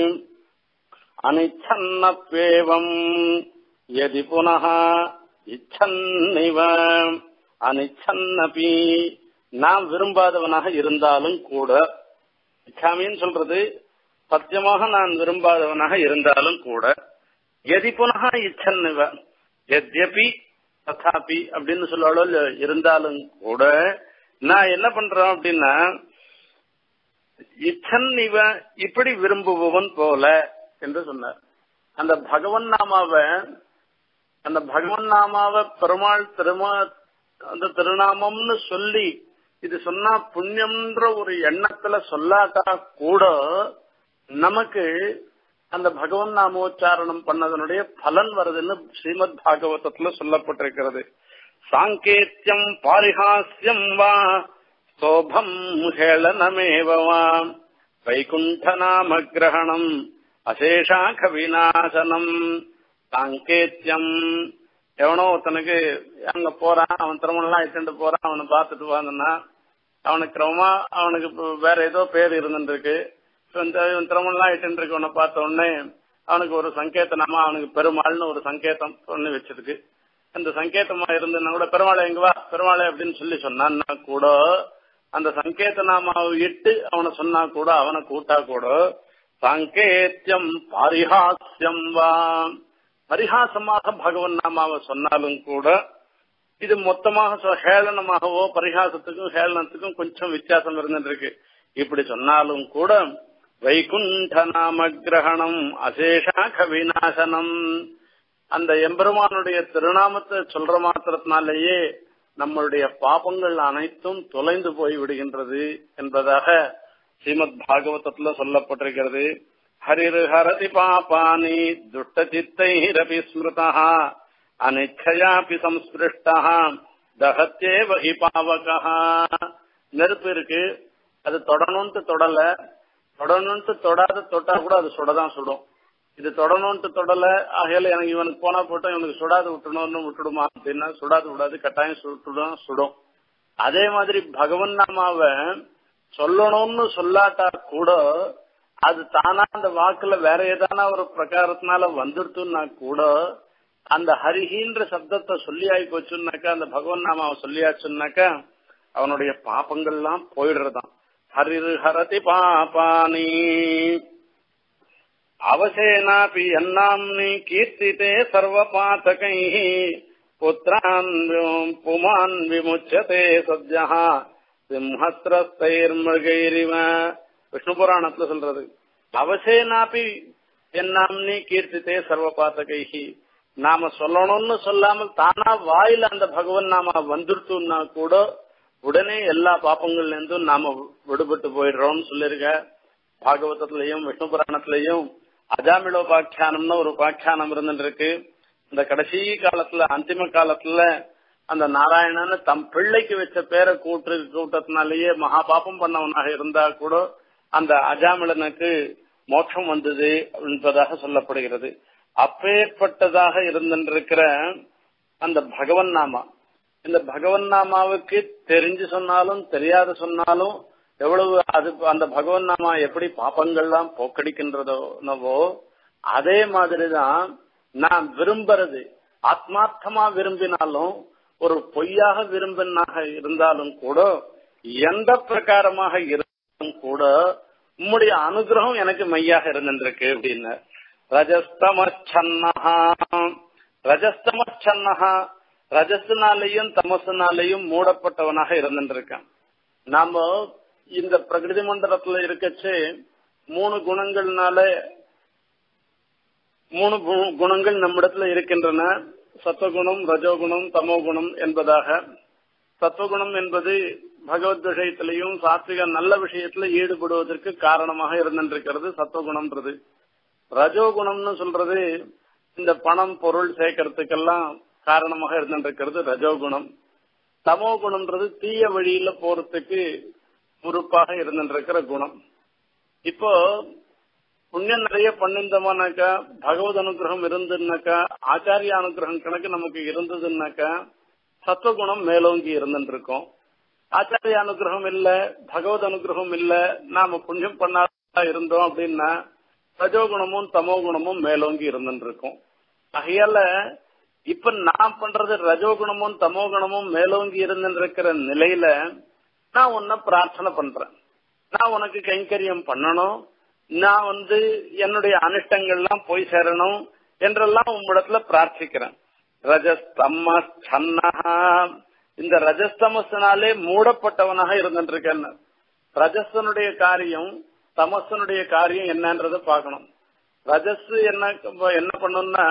அனிச்சன்னப்பேவம் யதி புனः இச்சன்னிவ அனிச்சன்னபி நான் விரும்பாதவனாக இருந்தாலும் கூட, இச்சாமின்னு சொல்றது சத்தியமாக நான் விரும்பாதவனாக இருந்தாலும் கூட, எதி புனக இச்சன்னுவ எத்யபி ததாபி அப்படின்னு சொல்லுவாளோ இருந்தாலும் கூட நான் என்ன பண்றேன் அப்படின்னா, இச்சன் இவ இப்படி விரும்புபவன் போல என்று சொன்னார். அந்த பகவன் நாமாவை அந்த பகவன் நாமாவை பெருமாள் திருமா அந்த திருநாமம்னு சொல்லி இது சொன்னா புண்ணியம்ன்ற ஒரு எண்ணத்துல சொல்லாட்டா கூட நமக்கு அந்த பகவன் நாமோச்சாரணம் பண்ணதனுடைய பலன் வருதுன்னு ஸ்ரீமத் பாகவதத்துல சொல்லப்பட்டிருக்கிறது. சாங்கேத்தியம் பாரிஹாஸ்யம் வா சோபம் ஹேளனமேவா வைகுண்ட நாம கிரகணம் அசேஷாக விநாசனம். சாங்கேத்தியம் எவனோ ஒருத்தனுக்கு அங்க போறான், அவன் திருமணம் இட்டுட்டு போறான், அவனை பார்த்துட்டு வாங்கன்னா அவனுக்கு கிரமமா அவனுக்கு வேற ஏதோ பேர் இருந்துட்டு இருக்கு. திருமணம் இட்டு இருக்கவனை பார்த்த உடனே அவனுக்கு ஒரு சங்கேத்தனமா அவனுக்கு பெருமாள்னு ஒரு சங்கேதம் ஒண்ணு வச்சிருக்கு. அந்த சங்கேதமா இருந்ததுன்னா கூட பெருமாளை எங்க வா பெருமாளை அப்படின்னு சொல்லி சொன்னான்னா கூட அந்த சங்கேத நாமாவை இட்டு அவனை சொன்னா கூட அவனை கூட்டா கூட சாங்கேத்தியம் பாரிஹாஸ்யம் வா பரிகாசமாக பகவன் நாமாவை சொன்னாலும் கூட இது மொத்தமாக ஹேளனமாகவோ பரிகாசத்துக்கும் ஹேளனத்துக்கும் கொஞ்சம் வித்தியாசம் இருந்துருக்கு. இப்படி சொன்னாலும் கூட வைகுண்ட நாம கிரகணம் அசேஷாக விநாசனம் அந்த எம்பெருமானுடைய திருநாமத்தை சொல்ற மாத்திரத்தினாலேயே நம்மளுடைய பாபங்கள் அனைத்தும் தொலைந்து போய் விடுகின்றது என்பதாக ஸ்ரீமத் பாகவதத்துல சொல்லப்பட்டிருக்கிறது. ஹரிர் ஹரதி பாபானி துஷ்ட சித்தைரபி ஸ்மிருதா அனிச்சயாபி சம்ஸ்பிருஷ்டா தஹத்யேவ ஹி பாவகா. நெருப்பு இருக்கு, அது தொடணும்ட்டு தொடல, தொடணும்ட்டு தொடாத தொட்டா கூட அது சுடதான் சுடும். இது தொடணும்ட்டு தொடல ஆகையில எனக்கு இவனுக்கு போனா போட்டோம் இவனுக்கு சுடாது விட்டணும்னு விட்டுடுமா அப்படின்னா சுடாது விடாது, கட்டாயம் சுடும் சுடும். அதே மாதிரி பகவன் நாமாவை சொல்லணும்னு சொல்லாட்டா கூட அது தானா அந்த வாக்குல வேற ஏதான ஒரு பிரகாரத்தினால வந்துடுத்துன்னா கூட அந்த ஹரிஹின்ற சப்தத்தை சொல்லி ஆகி போச்சுன்னாக்கா, அந்த பகவன் நாமாவை சொல்லியாச்சுன்னாக்கா அவனுடைய பாப்பங்கள்லாம் போயிடுறதான். ஹரிர் ஹரதி பாபானி அவசேனாபி என்னாம்னி கீர்த்திதே சர்வ பாதகை புத்திரான் புமான் விமுச்சதே சத்யா சிம்ஹஸ்திரஸ்தைர்மிருகைரிவ. விஷ்ணு புராணத்துல சொல்றது அவசேனாபி என்னாம்னி கீர்த்திதே சர்வ பாதகை. நாம சொல்லணும்னு சொல்லாமல் தானா வாயில அந்த பகவன் நாம வந்துருத்துன்னா கூட உடனே எல்லா பாப்பங்கள்ல இருந்தும் நாம விடுபட்டு போயிடுறோம்னு சொல்லிருக்க. பாகவதத்திலையும் விஷ்ணு புராணத்திலையும் அஜாமிளோபாக்கியானம்னு ஒரு உபாக்கியானம் இருந்துட்டு இருக்கு. இந்த கடைசி காலத்துல அந்திம காலத்துல அந்த நாராயணன் தம் பிள்ளைக்கு வச்ச பேரை கூட்டு கூட்டத்தினாலேயே மகா பாப்பம் பண்ணவனாக இருந்தா கூட அந்த அஜாமிளனுக்கு மோட்சம் வந்தது என்பதாக சொல்லப்படுகிறது. அப்பேற்பட்டதாக இருந்திருக்கிற அந்த பகவன் நாமா, இந்த பகவன் நாமாவுக்கு தெரிஞ்சு சொன்னாலும் தெரியாத சொன்னாலும் எவ்வளவு அது அந்த பகவன் நாமா எப்படி பாப்பங்கள்லாம் போக்கடிக்கின்றதோ அதே மாதிரிதான் நான் விரும்புறது ஆத்மார்த்தமா விரும்பினாலும் ஒரு பொய்யாக விரும்பினாக இருந்தாலும் கூட எந்த பிரகாரமாக இருந்தாலும் கூட உம்முடைய அனுகிரகம் எனக்கு மையாக இருந்திருக்கு அப்படின்னு. ரஜஸ்தமச்சன்னஹா ரஜஸ்தமச்சன்னஹா ரஜஸ்னாலையும் தமசுனாலையும் மூடப்பட்டவனாக இருந்திருக்கான். நாம இந்த பிரகிருதி மண்டலத்துல இருக்கச்சு மூணு குணங்கள்னால மூணு குணங்கள் நம்மிடத்துல இருக்கின்றன. சத்வகுணம், ரஜோகுணம், தமோகுணம் என்பதாக. சத்வகுணம் என்பது பகவத் விஷயத்திலையும் சாத்விக நல்ல விஷயத்துல ஈடுபடுவதற்கு காரணமாக இருந்திருக்கிறது சத்வகுணம்ன்றது. ரஜோகுணம்னு சொல்றது இந்த பணம் பொருள் சேர்க்கறதுக்கெல்லாம் காரணமாக இருந்திருக்கிறது ரஜோகுணம். தமோ குணம்ன்றது தீய வழியில போறதுக்கு பொறுப்பாக இருந்திருக்கிற குணம். இப்போ புண்ணியம் நிறைய பண்ணிருந்தோம்னாக்கா, பகவத் அனுகிரகம் இருந்துன்னாக்கா, ஆச்சாரிய அனுகிரகம் கணக்கு நமக்கு இருந்ததுன்னாக்கா சத்வகுணம் மேலோங்கி இருந்துருக்கோம். ஆச்சாரிய அனுகிரகம் இல்ல, பகவத் அனுகிரகம் இல்ல, நாம புண்ணியம் பண்ணாத இருந்தோம் அப்படின்னா ரஜோகுணமும் தமோ குணமும் மேலோங்கி இருந்துருக்கோம். ஆகையால இப்ப நான் பண்றது ரஜோகுணமும் தமோ குணமும் மேலோங்கி இருந்துருக்கிற நிலையில நான் உன்னை பிரார்த்தனை பண்றேன், நான் உனக்கு கைங்கரியம் பண்ணணும், நான் வந்து என்னுடைய அனிஷ்டங்கள்லாம் போய் சேரணும் என்றெல்லாம் உம்மிடத்துல பிரார்த்திக்கிறேன். ரஜஸ்தம சன்னஹா, இந்த ரஜஸ்தமஸ்னாலே மூடப்பட்டவனாக இருந்துட்டு இருக்கேன். ரஜஸ்தனுடைய காரியம் தமசனுடைய காரியம் என்னன்றத பாக்கணும். ரஜஸ் என்ன என்ன பண்ணும்னா,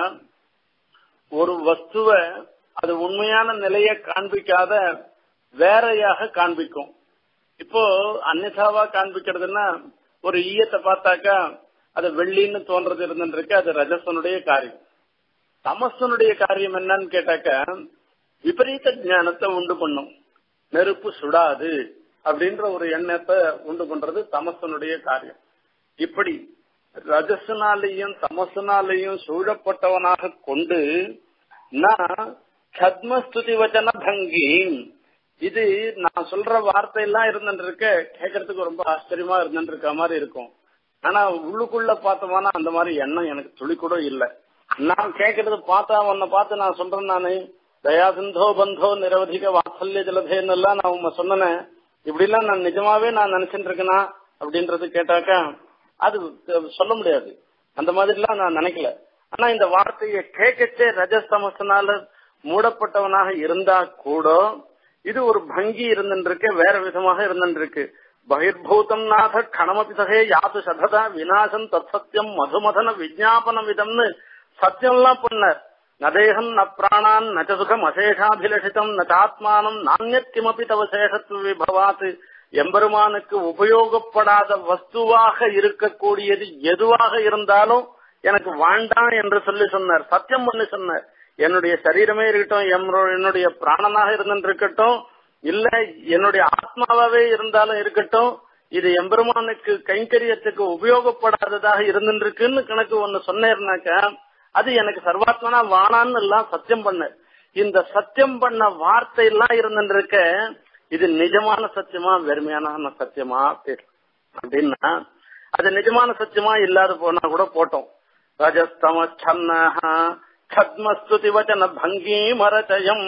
ஒரு வஸ்துவ அது உண்மையான நிலையை காண்பிக்காத வேறையாக காண்பிக்கும். இப்போ அந்நிதாவா காண்பிக்கிறதுன்னா, ஒரு ஈயத்தை பார்த்தாக்கா அது வெள்ளின்னு தோன்றது இருந்துருக்கு, அது ரஜசனுடைய காரியம். தமசனுடைய காரியம் என்னன்னு கேட்டாக்கா, விபரீத ஞானத்தை உண்டு பண்ணும். நெருப்பு சுடாது அப்படின்ற ஒரு எண்ணத்தை உண்டு பண்றது தமசனுடைய காரியம். இப்படி ரஜசனாலையும் தமசனாலையும் சூழப்பட்டவனாக கொண்டு நான் சத்மஸ்துதி வச்சன பங்கி, இது நான் சொல்ற வார்த்தை எல்லாம் இருந்துட்டு இருக்க கேட்கறதுக்கு ரொம்ப ஆச்சரியமா இருந்துட்டு இருக்க மாதிரி இருக்கும். ஆனா உள்ளுக்குள்ள பார்த்தோம்னா அந்த மாதிரி எண்ணம் எனக்கு துளி கூட இல்லை. நான் கேட்கறது பார்த்தா உன்னை பார்த்து நான் சொல்றேன், நானு தயாசிந்தோ பந்தோ நிரவதிக வாத்சல்ய ஜலதேன்னு எல்லாம் நான் உங்க சொன்னேன். இப்படி எல்லாம் நான் நிஜமாவே நான் நினைச்சிட்டு இருக்கேனா அப்படின்றது கேட்டாக்கா அது சொல்ல முடியாது. அந்த மாதிரி எல்லாம் நான் நினைக்கல. ஆனா இந்த வார்த்தையை கேட்கச்சே ரஜஸ்தமசனால மூடப்பட்டவனாக இருந்தா கூட இது ஒரு பங்கி இருந்துருக்கு, வேற விதமாக இருந்துருக்கு. பகிர்பூதம் நாத கணமபிசகே யாத்து சததா விநாசம் தத் சத்தியம் மதுமதன விஜாபன விதம்னு சத்தியம் எல்லாம் பண்ணார். நதேகம் ந பிராணான் நச்ச சுகம் அசேஷாபிலஷிதம் நச்சாத்மானம் நானியத் கிமபி தவ சேஷத்துவ விபவாத். எம்பெருமானுக்கு உபயோகப்படாத வஸ்துவாக இருக்கக்கூடியது எதுவாக இருந்தாலும் எனக்கு வேண்டாம் என்று சொல்லி சொன்னார். சத்தியம் பண்ணி சொன்னார். என்னுடைய சரீரமே இருக்கட்டும், என்னுடைய பிராணனாக இருந்துட்டு இருக்கட்டும், இல்ல என்னுடைய ஆத்மாவே இருந்தாலும் இருக்கட்டும், இது எம்பெருமானுக்கு கைங்கரியத்துக்கு உபயோகப்படாததாக இருந்துருக்குன்னு கணக்கு ஒண்ணு சொன்னேன்னாக்க அது எனக்கு சர்வாத்மனா வானான்னு எல்லாம் சத்தியம் பண்ண. இந்த சத்தியம் பண்ண வார்த்தை எல்லாம் இருந்துருக்க இது நிஜமான சத்தியமா வெறுமையான சத்தியமா அப்படின்னா அது நிஜமான சத்தியமா இல்லாத போனா கூட போட்டோம். ரஜஸ்தம சன்னஹா சத்ம ஸ்துதி வச்சன பங்கி மரச்சயம்.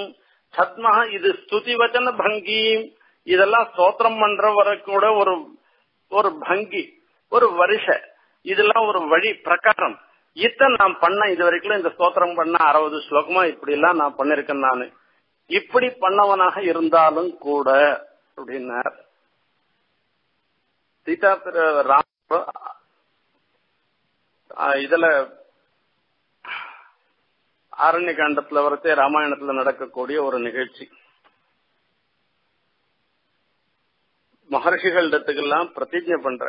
சத்ம இது ஸ்துதி வச்சன பங்கி, இதெல்லாம் ஸ்தோத்திரம் பண்ற வர கூட ஒரு ஒரு பங்கி, ஒரு வருஷ, இதெல்லாம் ஒரு வழி பிரகாரம். இத்தனை நான் பண்ண இது வரைக்கும் இந்த ஸ்தோத்திரம் பண்ண அறுபது ஸ்லோகமா இப்படி எல்லாம் நான் பண்ணிருக்கேன். நானு இப்படி பண்ணவனாக இருந்தாலும் கூட அப்படின்னார். சீதா ராம இதுல ஆரண்ய காண்டத்துல வரத்தே ராமாயணத்துல நடக்கக்கூடிய ஒரு நிகழ்ச்சி. மகர்ஷிகளிடத்துக்கெல்லாம் பிரதிஜை பண்ற.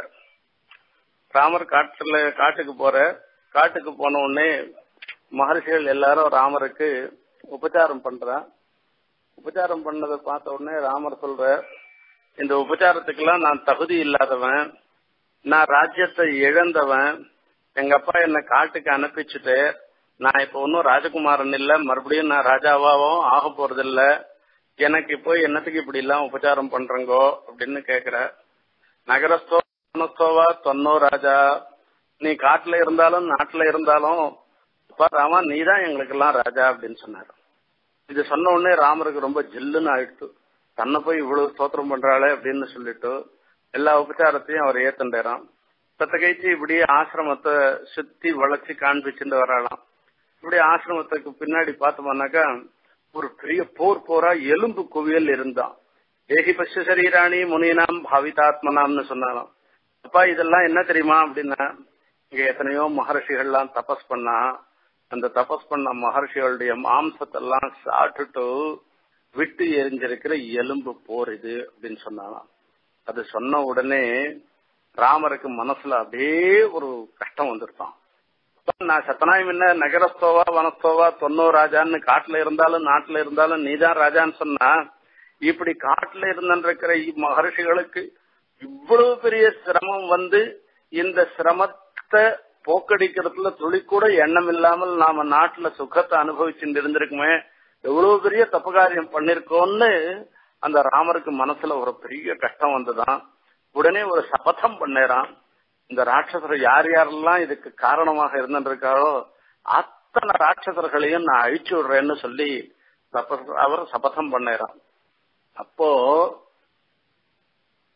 ராமர் காட்டுல காட்டுக்கு போற, காட்டுக்கு போன உடனே மகர்ஷிகள் எல்லாரும் ராமருக்கு உபச்சாரம் பண்ற. உபச்சாரம் பண்ணதை பார்த்த உடனே ராமர் சொல்ற, இந்த உபச்சாரத்துக்கெல்லாம் நான் தகுதி இல்லாதவன், நான் ராஜ்யத்தை இழந்தவன், எங்க அப்பா என்ன காட்டுக்கு அனுப்பிச்சுட்டு நான் இப்ப ஒன்னும் ராஜகுமாரன் இல்ல, மறுபடியும் நான் ராஜாவாவும் ஆக போறது இல்ல, எனக்கு இப்போ என்னத்துக்கு இப்படி எல்லாம் உபச்சாரம் பண்றங்கோ அப்படின்னு கேக்குற. நகரஸ்தோ வனஸ்தோவா தொன்னோ ராஜா, நீ காட்டுல இருந்தாலும் நாட்டுல இருந்தாலும் ராமா நீதான் எங்களுக்கு எல்லாம் ராஜா அப்படின்னு சொன்னாரு. இது சொன்ன உடனே ராமருக்கு ரொம்ப ஜில்லுன்னு ஆயிடுச்சு. தன்னை போய் இவ்வளவு ஸ்தோத்திரம் பண்றாளே அப்படின்னு சொல்லிட்டு எல்லா உபச்சாரத்தையும் அவர் ஏத்துண்டாராம். பத்த கழிச்சு இப்படி ஆசிரமத்தை சுத்தி வளைச்சு காண்பிச்சுட்டு வராளாம். இப்படி ஆசிரமத்துக்கு பின்னாடி பார்த்தோம்னாக்கா ஒரு பெரிய போர் போரா எலும்பு குவியல் இருந்தான். ஏகி பசு சரீராணி முனினாம் பாவிதாத்மனாம்னு சொன்னாலும். அப்பா இதெல்லாம் என்ன தெரியுமா அப்படின்னா, இங்க எத்தனையோ மகர்ஷிகள்லாம் தபஸ் பண்ணா, அந்த தபஸ் பண்ண மகர்ஷிகளுடைய மாம்சத்தெல்லாம் சாப்பிட்டுட்டு விட்டு எரிஞ்சிருக்கிற எலும்பு போர் இது அப்படின்னு சொன்னாலாம். அது சொன்ன உடனே ராமருக்கு மனசுல அப்படியே ஒரு கஷ்டம் வந்துருப்பான். நான் சத்தனாய் முன்ன நகரஸ்தோவா வனஸ்தோவா தொன்னோ ராஜான்னு காட்டுல இருந்தாலும் நாட்டுல இருந்தாலும் நீதான் ராஜான்னு சொன்னா, இப்படி காட்டுல இருந்திருக்கிற மகர்ஷிகளுக்கு இவ்வளவு பெரிய சிரமம் வந்து இந்த சிரமத்தை போக்கடிக்கிறதுல துளி கூட எண்ணம் இல்லாமல் நாம நாட்டுல சுகத்தை அனுபவிச்சுட்டு இருந்திருக்குமே, எவ்வளவு பெரிய தப்பு காரியம் பண்ணிருக்கோம்னு அந்த ராமருக்கு மனசுல ஒரு பெரிய கஷ்டம் வந்துதான். உடனே ஒரு சபதம் பண்ணேறான். இந்த ராட்சசர் யார் யாரெல்லாம் இதுக்கு காரணமாக இருந்திருக்காரோ அத்தனை ராட்சசர்களையும் நான் அழிச்சு விடுறேன்னு சொல்லி அவர் சபதம் பண்ணேறான். அப்போ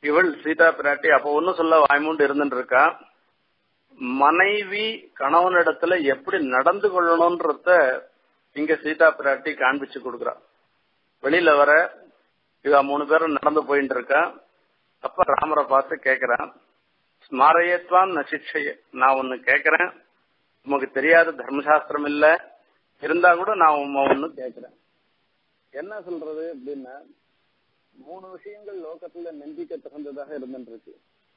இவள் சீதா பிராட்டி அப்ப ஒன்னும் சொல்ல வாய்மூண்டு இருந்துட்டு இருக்கா. மனைவி கணவனிடத்துல எப்படி நடந்து கொள்ளணும்ன்றத இங்க சீதா பிராட்டி காண்பிச்சு கொடுக்குறா. வெளியில வர இவ மூணு பேரும் நடந்து போயிட்டு இருக்கா. அப்ப ராமரை பார்த்து கேக்குறான், ஸ்மாரயத்வான் நசிக்ஷய, நான் ஒன்னு கேக்குறேன், உமக்கு தெரியாத தர்மசாஸ்திரம் இல்ல, இருந்தா கூட நான் உமா ஒண்ணு கேக்குறேன். என்ன சொல்றது அப்படின்னா, மூணு விஷயங்கள் லோகத்துல நம்பிக்கை தகுந்ததாக இருந்துருக்கு.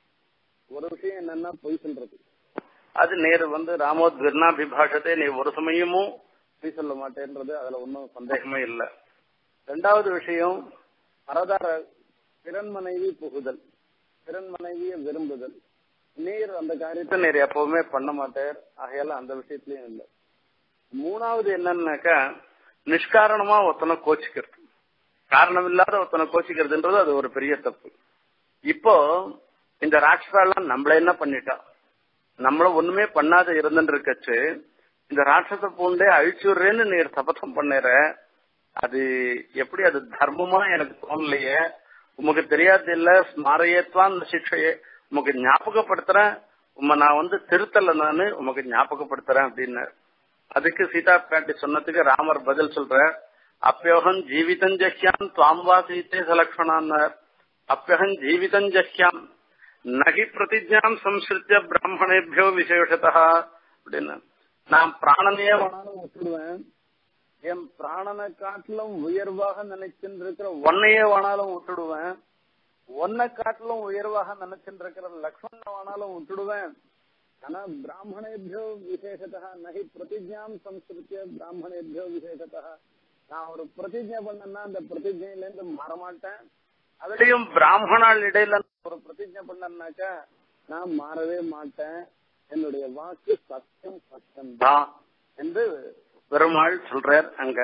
ஒரு விஷயம் என்னன்னா பொய் சொல்றது. அது நேரு வந்து ராமோத்விர்ணாபிபாஷத்தை, நீ ஒரு சமயமும் பொய் சொல்ல மாட்டேன்றது அதுல ஒன்னும் சந்தேகமே இல்லை. ரெண்டாவது விஷயம் பரதார பிறன் மனைவி புகுதல், பிறன் மனைவியை விரும்புதல். நீர் அந்த காரியத்தை நீர் எப்பவுமே பண்ண மாட்டார், ஆகையால அந்த விஷயத்திலயும் இல்லை. மூணாவது என்னன்னாக்கா நிஷ்காரணமா ஒருத்தனை கோச்சிக்கிறது, காரணம் இல்லாத ஒருத்தனை கோச்சிக்கிறதுன்றது அது ஒரு பெரிய தப்பு. இப்போ இந்த ராட்சசாலாம் நம்மள என்ன பண்ணிட்டா, நம்மள ஒண்ணுமே பண்ணாத இருந்துட்டு இருக்கச்சு இந்த ராட்சச பூண்டே அழிச்சுடுறேன்னு நீர் சபதம் பண்ணற, அது எப்படி அது தர்மமா எனக்கு தோணலையே. உமக்கு தெரியாது இல்ல, ஸ்மாரயத்வான் சிக்ஷையே, உமக்கு ஞாபகப்படுத்துறேன், உம்ம நான் வந்து திருத்தல, நானு உமக்கு ஞாபகப்படுத்துறேன் அப்படின்னு. அதுக்கு சீதா பிராட்டி சொன்னதுக்கு ராமர் பதில் சொல்ற, அப்பியோகம் ஜீவிதம் ஜஹ்யாம் துவாம் வா சீதே சலக்ஷணான்னார். அப்பியகம் ஜீவிதம் ஜஹ்யாம் நகி பிரதிஜாம் சம்ஸ்கிருத்திய பிராமணேபியோ விசேஷதா அப்படின்னு. நான் பிராணனையே வேணாலும் விட்டுடுவேன், என் பிராணனை காட்டிலும் உயர்வாக நினைச்சுட்டு இருக்கிற ஒன்னையே வேணாலும் விட்டுடுவேன், ஒன்னை காட்டிலும் உயர்வாக நினைச்சுட்டு இருக்கிற லக்ஷ்மணனை வேணாலும் விட்டுடுவேன். ஆனா பிராமணேபியோ விசேஷதா நகி பிரதிஜாம் சம்ஸ்கிருத்திய பிராமணேபியோ விசேஷதா, நான் ஒரு பிரதிஜை பண்ணேன்னா அந்த பிரதிஜையில இருந்து மாறமாட்டேன். அதுலயும் பிராமணால் இடையில ஒரு பிரதிஜை பண்ணாக்கா நான் மாறவே மாட்டேன், என்னுடைய வாக்கு சத்தியம் சத்தியம் தான் என்று பெருமாள் சொல்றார். அங்க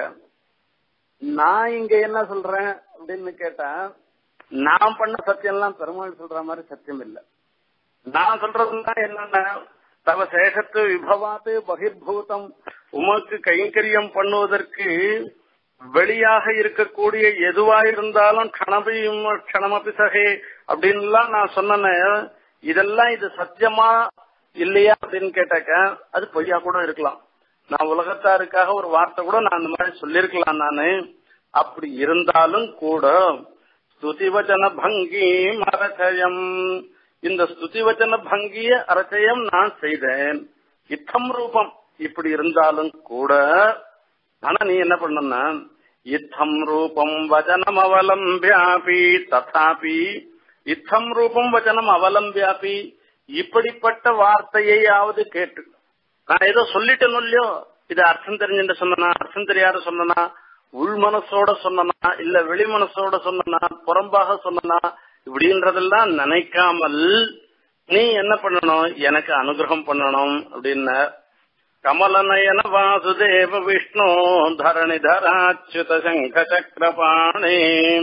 நான் இங்க என்ன சொல்றேன் அப்படின்னு கேட்டா, நான் பண்ண சத்தியம் எல்லாம் பெருமாள் சொல்ற மாதிரி சத்தியம் இல்லை. நான் சொல்றதுன்னா என்னன்னா, தவ சேஷத்து விபவாத்து பகிர்பூதம், உமக்கு கைங்கரியம் பண்ணுவதற்கு வெளியாக இருக்கக்கூடிய எதுவா இருந்தாலும் கணபையும் கணமபி சகே அப்படின்லாம் நான் சொன்னேன். இதெல்லாம் இது சத்தியமா இல்லையா அப்படின்னு கேட்டாக்க அது பொய்யா கூட இருக்கலாம். நான் உலகத்தாருக்காக ஒரு வார்த்தை கூட நான் அந்த மாதிரி சொல்லிருக்கலாம் நானு. அப்படி இருந்தாலும் கூட ஸ்துதிவச்சன பங்கி அரச்சயம், இந்த ஸ்துதிவச்சன பங்கிய அரச்சயம் நான் செய்தேன். இத்தம் ரூபம் இப்படி இருந்தாலும் கூட, ஆனா நீ என்ன பண்ணா, இத்தம் ரூபம் வச்சனம் அவலம்பியாபி ததாபி, இத்தம் ரூபம் வச்சனம் அவலம்பியாபி, இப்படிப்பட்ட வார்த்தையாவது கேட்டு, நான் ஏதோ சொல்லிட்டேன் இல்லையோ, இது அர்த்தம் தெரிஞ்சுட்டு சொன்னா, அர்த்தம் தெரியாத சொன்னா, உள் மனசோட சொன்னா இல்ல வெளி மனசோட சொன்னா, புறம்பாக சொன்னா, இப்படின்றதெல்லாம் நினைக்காமல் நீ என்ன பண்ணணும், எனக்கு அனுகிரகம் பண்ணணும் அப்படின்னு. கமலநயன வாசுதேவ விஷ்ணு தரணிதராச்சுத சங்க சக்கரபாணே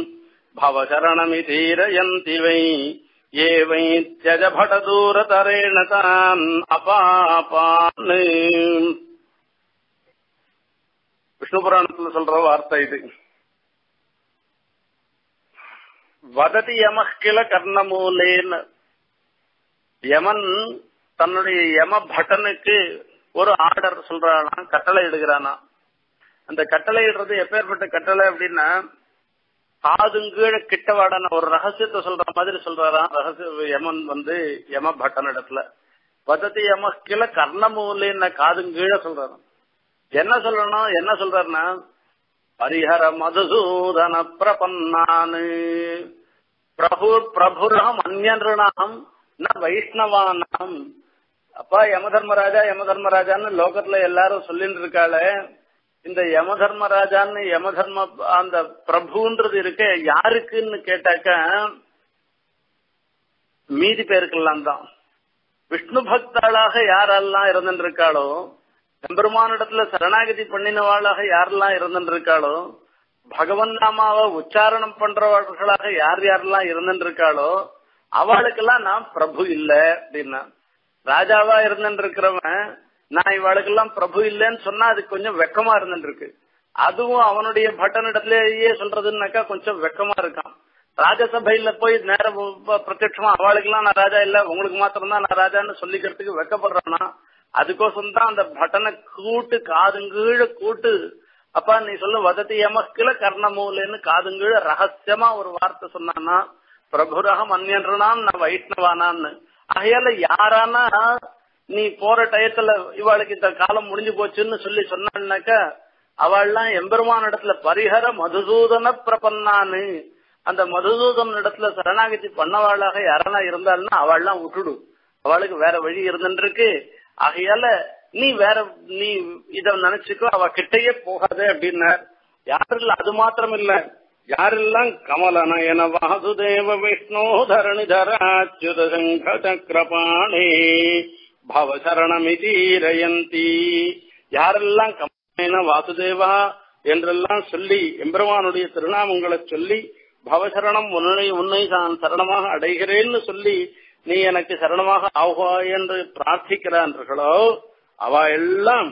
பவசரணமிதீரயந்தி வை ஏ வை த்யஜ பட தூரதரேண தான் அபாபான். விஷ்ணு புராணத்துல சொல்ற வார்த்தை இது. வததி யமக்கில கர்ணமூலேன்னு, யமன் தன்னுடைய யம பட்டனுக்கு ஒரு ஆர்டர் சொல்றானா, கட்டளை இடுகிறானா. அந்த கட்டளை இடுறது எப்பேற்பட்ட கட்டளை அப்படின்னா, காதுங்கீழ கிட்டவாடான ஒரு ரகசியத்தை சொல்ற மாதிரி சொல்றாராம். ரகசிய யமன் வந்து யம பட்டன் இடத்துல வததி யமக்கில கர்ணமூலேன்னு காதுங்கீழ சொல்றாராம். என்ன சொல்லணும், என்ன சொல்றாருன்னா, ஹரிஹர மதுசூதன பிரபன்னானு பிரபு பிரபுரம் அந்நியனாம் ந வைஷ்ணவானாம். அப்பா யமதர்மராஜா யமதர்மராஜான்னு லோகத்துல எல்லாரும் சொல்லிட்டு இருக்காளே, இந்த யமதர்மராஜான்னு யமதர்ம அந்த பிரபுன்றது இருக்க யாருக்குன்னு கேட்டாக்க மீதி பேருக்கெல்லாம் தான். விஷ்ணு பக்தாளாக யாரெல்லாம் இருந்துட்டு இருக்காளோ, எம்பெருமானிடத்துல சரணாகதி பண்ணினவாளாக யாரெல்லாம் இருந்துட்டு இருக்காளோ, பகவன் நாமாவை உச்சாரணம் பண்றவர்களாக யார் யாரெல்லாம் இருந்துட்டு இருக்காளோ அவளுக்கெல்லாம் நான் பிரபு இல்ல அப்படின்னா. ராஜாவா இருந்துட்டு இருக்கிறவன் நான் இவாளுக்கெல்லாம் பிரபு இல்லைன்னு சொன்னா அதுக்கு கொஞ்சம் வெக்கமா இருந்துட்டு இருக்கு. அதுவும் அவனுடைய பட்டனிடத்திலேயே சொல்றதுன்னாக்கா கொஞ்சம் வெக்கமா இருக்கான். ராஜசபையில போய் நேரம் பிரத்யட்சமா அவளுக்கு எல்லாம் நான் ராஜா இல்ல உங்களுக்கு மாத்திரம் தான் நான் ராஜான்னு சொல்லிக்கிறதுக்கு வெக்கப்படுறானா அதுக்கோசம் தான் அந்த பட்டனை கூட்டு காதுங்கீழ கூட்டு அப்பா நீ சொல்லு வதத்தி எமக்கில கர்ணமூலன்னு காதுங்கீழ ரகசியமா ஒரு வார்த்தை சொன்னான்னா பிரபுரகம் அந்நியன்றான் நான் வைஷ்ணவானான்னு ஆகையால யாரானா நீ போற டயத்துல இவாளுக்கு இந்த காலம் முடிஞ்சு போச்சுன்னு சொல்லி சொன்னான்னாக்கா அவள்லாம் எம்பெருமான இடத்துல பரிஹர மதுசூதன பிரபன்னான்னு அந்த மதுசூதன் இடத்துல சரணாகதி பண்ணவாளாக யாரா இருந்தாள்னா அவள்லாம் விட்டுடு அவளுக்கு வேற வழி இருந்துருக்கு ஆகையால நீ வேற நீ இத நினைச்சுக்கோ அவ கிட்டையே போகாத அப்படின்னா யாரு அது மாத்திரம் இல்ல யாரெல்லாம் கமலநயன வாசுதேவ விஷ்ணு தரணிதராச்சுத சங்க சக்கரபாணே பவசரணமிதீரயந்தி யாரெல்லாம் கமலநயன வாசுதேவா என்றெல்லாம் சொல்லி எம்பெருமானுடைய திருநாமங்களை சொல்லி பவசரணம் உன்னை உன்னை நான் சரணமாக அடைகிறேன்னு சொல்லி நீ எனக்கு சரணமாக ஆகுவா என்று பிரார்த்திக்கிறார்களோ அவ எல்லாம்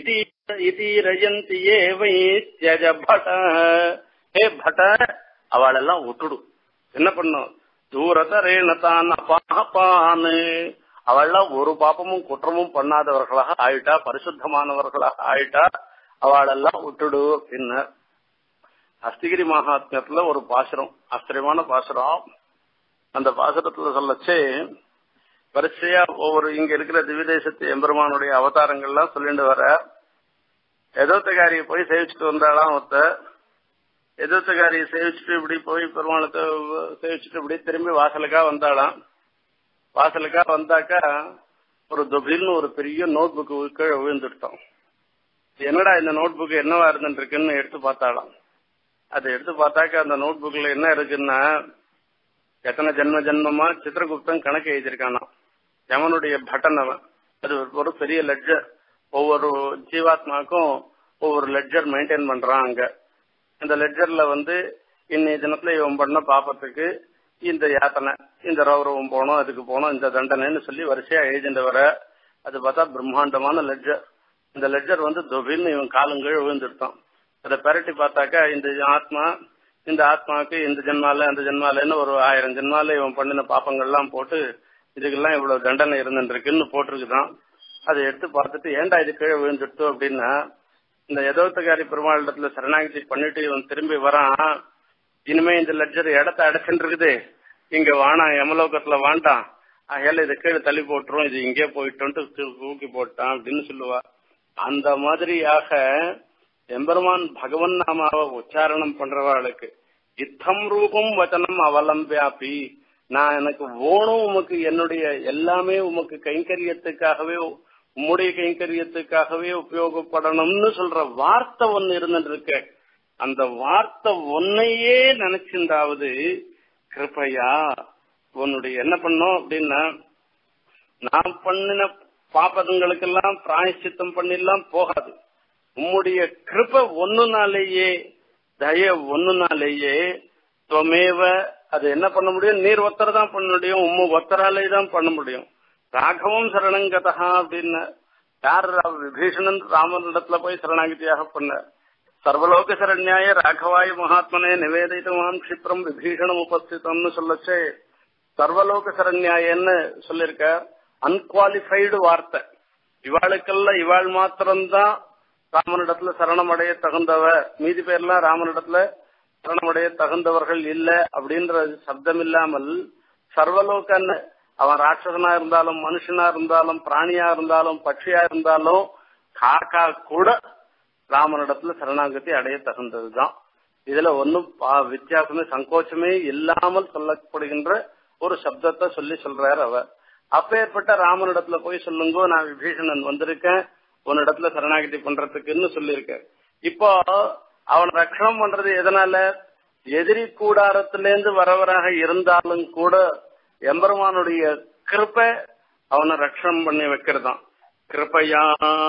இதீரயந்தியே வை தியஜ பட ஹே பட அவளெல்லாம் விட்டுடு என்ன பண்ணும் தூரதரேனதான் அபாபான்னு அவள்லாம் ஒரு பாப்பமும் குற்றமும் பண்ணாதவர்களாக ஆயிட்டா பரிசுத்தமானவர்களாக ஆயிட்டா அவளெல்லாம் விட்டுடு அப்படின்னு அஸ்திகிரி மகாத்மியத்துல ஒரு பாசுரம் ஆச்சரியமான பாசுரம் அந்த பாசுரத்துல சொல்லச்சே வரிசையா ஒவ்வொரு இங்க இருக்கிற திவ்யதேசத்து எம்பெருமானுடைய அவதாரங்கள்லாம் சொல்லிட்டு வர எதோத்தகாரியை போய் சேவிச்சுட்டு வந்தாலாம் ஒருத்த எதோத்தகாரியை சேவிச்சுட்டு இப்படி போய் பெருமானத்தை சேவிச்சுட்டு இப்படி திரும்பி வாசலுக்கா வந்தாலாம் வாசலுக்கா வந்தாக்கா ஒரு தொபில்னு ஒரு பெரிய நோட் புக்கு கீழே விழுந்துட்டோம் என்னடா இந்த நோட் புக் என்னவா இருந்துட்டு இருக்குன்னு எடுத்து பார்த்தாலாம் அதை எடுத்து பார்த்தாக்க அந்த நோட் புக்ல என்ன இருக்குன்னா எத்தனை ஜென்ம ஜென்மமா சித்திரகுப்தன் கணக்கு எழுதியிருக்கானா யமனுடைய பட்டன் அவன் அது ஒரு பெரிய லெட்ஜர் ஒவ்வொரு ஜீவாத்மாக்கும் ஒவ்வொரு லெட்ஜர் மெயின்டைன் பண்றான் அங்க இந்த லெட்ஜர்ல வந்து இன்னைய தினத்துல இவன் பண்ண பாப்பத்துக்கு இந்த யாத்தனை இந்த ரௌரவம் போனோம் அதுக்கு போனோம் இந்த தண்டனைன்னு சொல்லி வரிசையா எழுதிட்டு வர அது பார்த்தா பிரம்மாண்டமான லெட்ஜர் இந்த லெட்ஜர் வந்து தொபின்னு இவன் காலங்கீழ் விழுந்துட்டான் அதை பெரட்டி பார்த்தாக்கா இந்த ஆத்மா இந்த ஆத்மாவுக்கு இந்த ஜென்மால அந்த ஜென்மாலன்னு ஒரு ஆயிரம் ஜென்மால இவன் பண்ணின பாப்பங்கள்லாம் போட்டு இதுக்கெல்லாம் இவ்வளவு தண்டனை இருந்துருக்குன்னு போட்டிருக்குதான் அதை எடுத்து பார்த்துட்டு ஏன்டா இது கீழே விழுந்துட்டு அப்படின்னா இந்த எதோத்தகாரி பெருமாளிடத்துல சரணாகதி பண்ணிட்டு இவன் திரும்பி வரான் இனிமே இந்த லட்ஜர் இடத்த அடைச்சுட்டு இருக்குது இங்க வானா யமலோகத்துல வாண்டான் ஆகையால இதை கீழே தள்ளி போட்டுரும் இது இங்கே போயிட்டோன்ட்டு தூக்கி போட்டான் அப்படின்னு சொல்லுவா அந்த மாதிரியாக எம்பெருமான் பகவன் நாமாவை உச்சாரணம் பண்றவாளுக்கு இத்தம் ரூபம் வச்சனம் அவலம்பியாப்பி நான் எனக்கு ஓணும் உமக்கு என்னுடைய எல்லாமே உமக்கு கைங்கரியத்துக்காகவே உம்முடைய கைங்கரியத்துக்காகவே உபயோகப்படணும்னு சொல்ற வார்த்தை ஒன்னு இருந்துட்டு இருக்க அந்த வார்த்தை ஒன்னையே நினைச்சிருந்தாவது கிருபையா உன்னுடைய என்ன பண்ணோம் அப்படின்னா நான் பண்ணின பாப்பதங்களுக்கெல்லாம் பிராயச்சித்தம் பண்ணிலாம் போகாது உம்முடைய கிருப ஒண்ணுனாலேயே தய ஒண்ணுனாலேயே துவமேவ அது என்ன பண்ண முடியும் நீர் ஒத்தரை தான் பண்ண முடியும் உம்மு ஒத்தராலே தான் பண்ண முடியும் ராகவம் சரணங்கதா அப்படின்னு யார் விபீஷணன் ராமனிடத்துல போய் சரணாகதியாக பண்ண சர்வலோக சரண்யாய ராகவாய மகாத்மனே நிவேதிதமாம் கஷிப்ரம் விபீஷணம் உபஸ்திதம்னு சொல்லச்சே சர்வலோக சரண்யாயன்னு சொல்லிருக்க அன்குவாலிஃபைடு வார்த்தை இவாளுக்கெல்லாம் இவாள் மாத்திரம்தான் ராமனிடத்துல சரணமடைய தகுந்தவ மீதி பேர்லாம் ராமனிடத்துல சரணமடைய தகுந்தவர்கள் இல்ல அப்படின்ற சப்தம் இல்லாமல் சர்வலோகன்னு அவன் ராட்சசனா இருந்தாலும் மனுஷனா இருந்தாலும் பிராணியா இருந்தாலும் பட்சியா இருந்தாலும் காக்கா கூட ராமனிடத்துல சரணாகதி அடைய தகுந்ததுதான் இதுல ஒன்னும் வித்தியாசமே சங்கோச்சமே இல்லாமல் சொல்லப்படுகின்ற ஒரு சப்தத்தை சொல்லி சொல்றாரு அவர் அப்பேற்பட்ட ராமனிடத்துல போய் சொல்லுங்கோ நான் விபீஷணன் வந்திருக்கேன் உன்னிடத்துல சரணாகதி பண்றதுக்குன்னு சொல்லியிருக்க இப்போ அவன் ரட்சணம் பண்றது எதனால எதிரி கூடாரத்திலேருந்து வரவராக இருந்தாலும் கூட எம்பெருமானுடைய கிருப்பை அவனை ரட்சணம் பண்ணி வைக்கிறதான் கிருப்பையா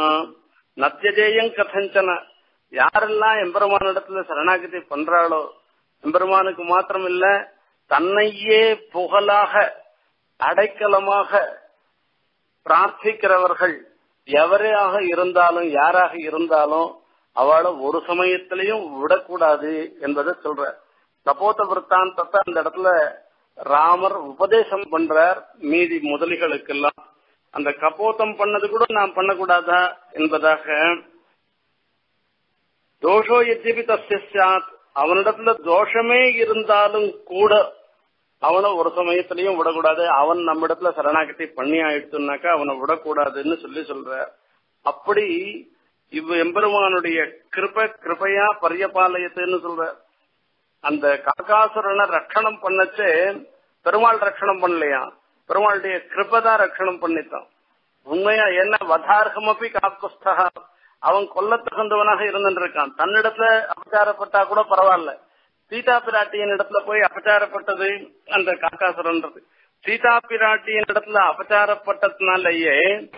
நத்தியஜேயம் கதஞ்சன யாரெல்லாம் எம்பெருமானிடத்துல சரணாகதி பண்றாளோ எம்பெருமானுக்கு மாத்திரம் இல்ல தன்னையே புகழாக அடைக்கலமாக பிரார்த்திக்கிறவர்கள் எவராக இருந்தாலும் யாராக இருந்தாலும் அவளை ஒரு சமயத்திலையும் விடக்கூடாது என்பதை சொல்ற கபோத விற்த்தாந்தத்தை அந்த இடத்துல ராமர் உபதேசம் பண்றார் மீதி முதலிகளுக்கெல்லாம். அந்த கபோதம் பண்ணது கூட நாம் பண்ணக்கூடாதா என்பதாக. தோஷோ எத்திபி தஸ்ய ஸ்யாத், அவனிடத்துல தோஷமே இருந்தாலும் கூட அவனை ஒரு சமயத்திலையும் விடக்கூடாது. அவன் நம்ம இடத்துல சரணாகதி பண்ணி ஆயிடுச்சுனாக்கா அவனை விடக்கூடாதுன்னு சொல்லி சொல்ற. அப்படி இவ் எம்பெருமானுடைய கிருப கிருபையா பரியபாலயத்துன்னு சொல்ற. அந்த காக்காசுரனை ரட்சணம் பண்ணச்சே பெருமாள் ரட்சணம் பண்ணலையா, பெருமாளுடைய கிருபதான் ரட்சணம் பண்ணித்தான். உண்மையா என்ன வதார்கமப்பி காக்குஸ்தா, அவன் கொல்ல தகுந்தவனாக இருந்துருக்கான். தன்னிடத்துல அபச்சாரப்பட்டா கூட பரவாயில்ல, சீதா பிராட்டியின் இடத்துல போய் அபச்சாரப்பட்டது அந்த காக்காசுரன்றது. சீதா பிராட்டியின் இடத்துல அபச்சாரப்பட்டதுனாலேயே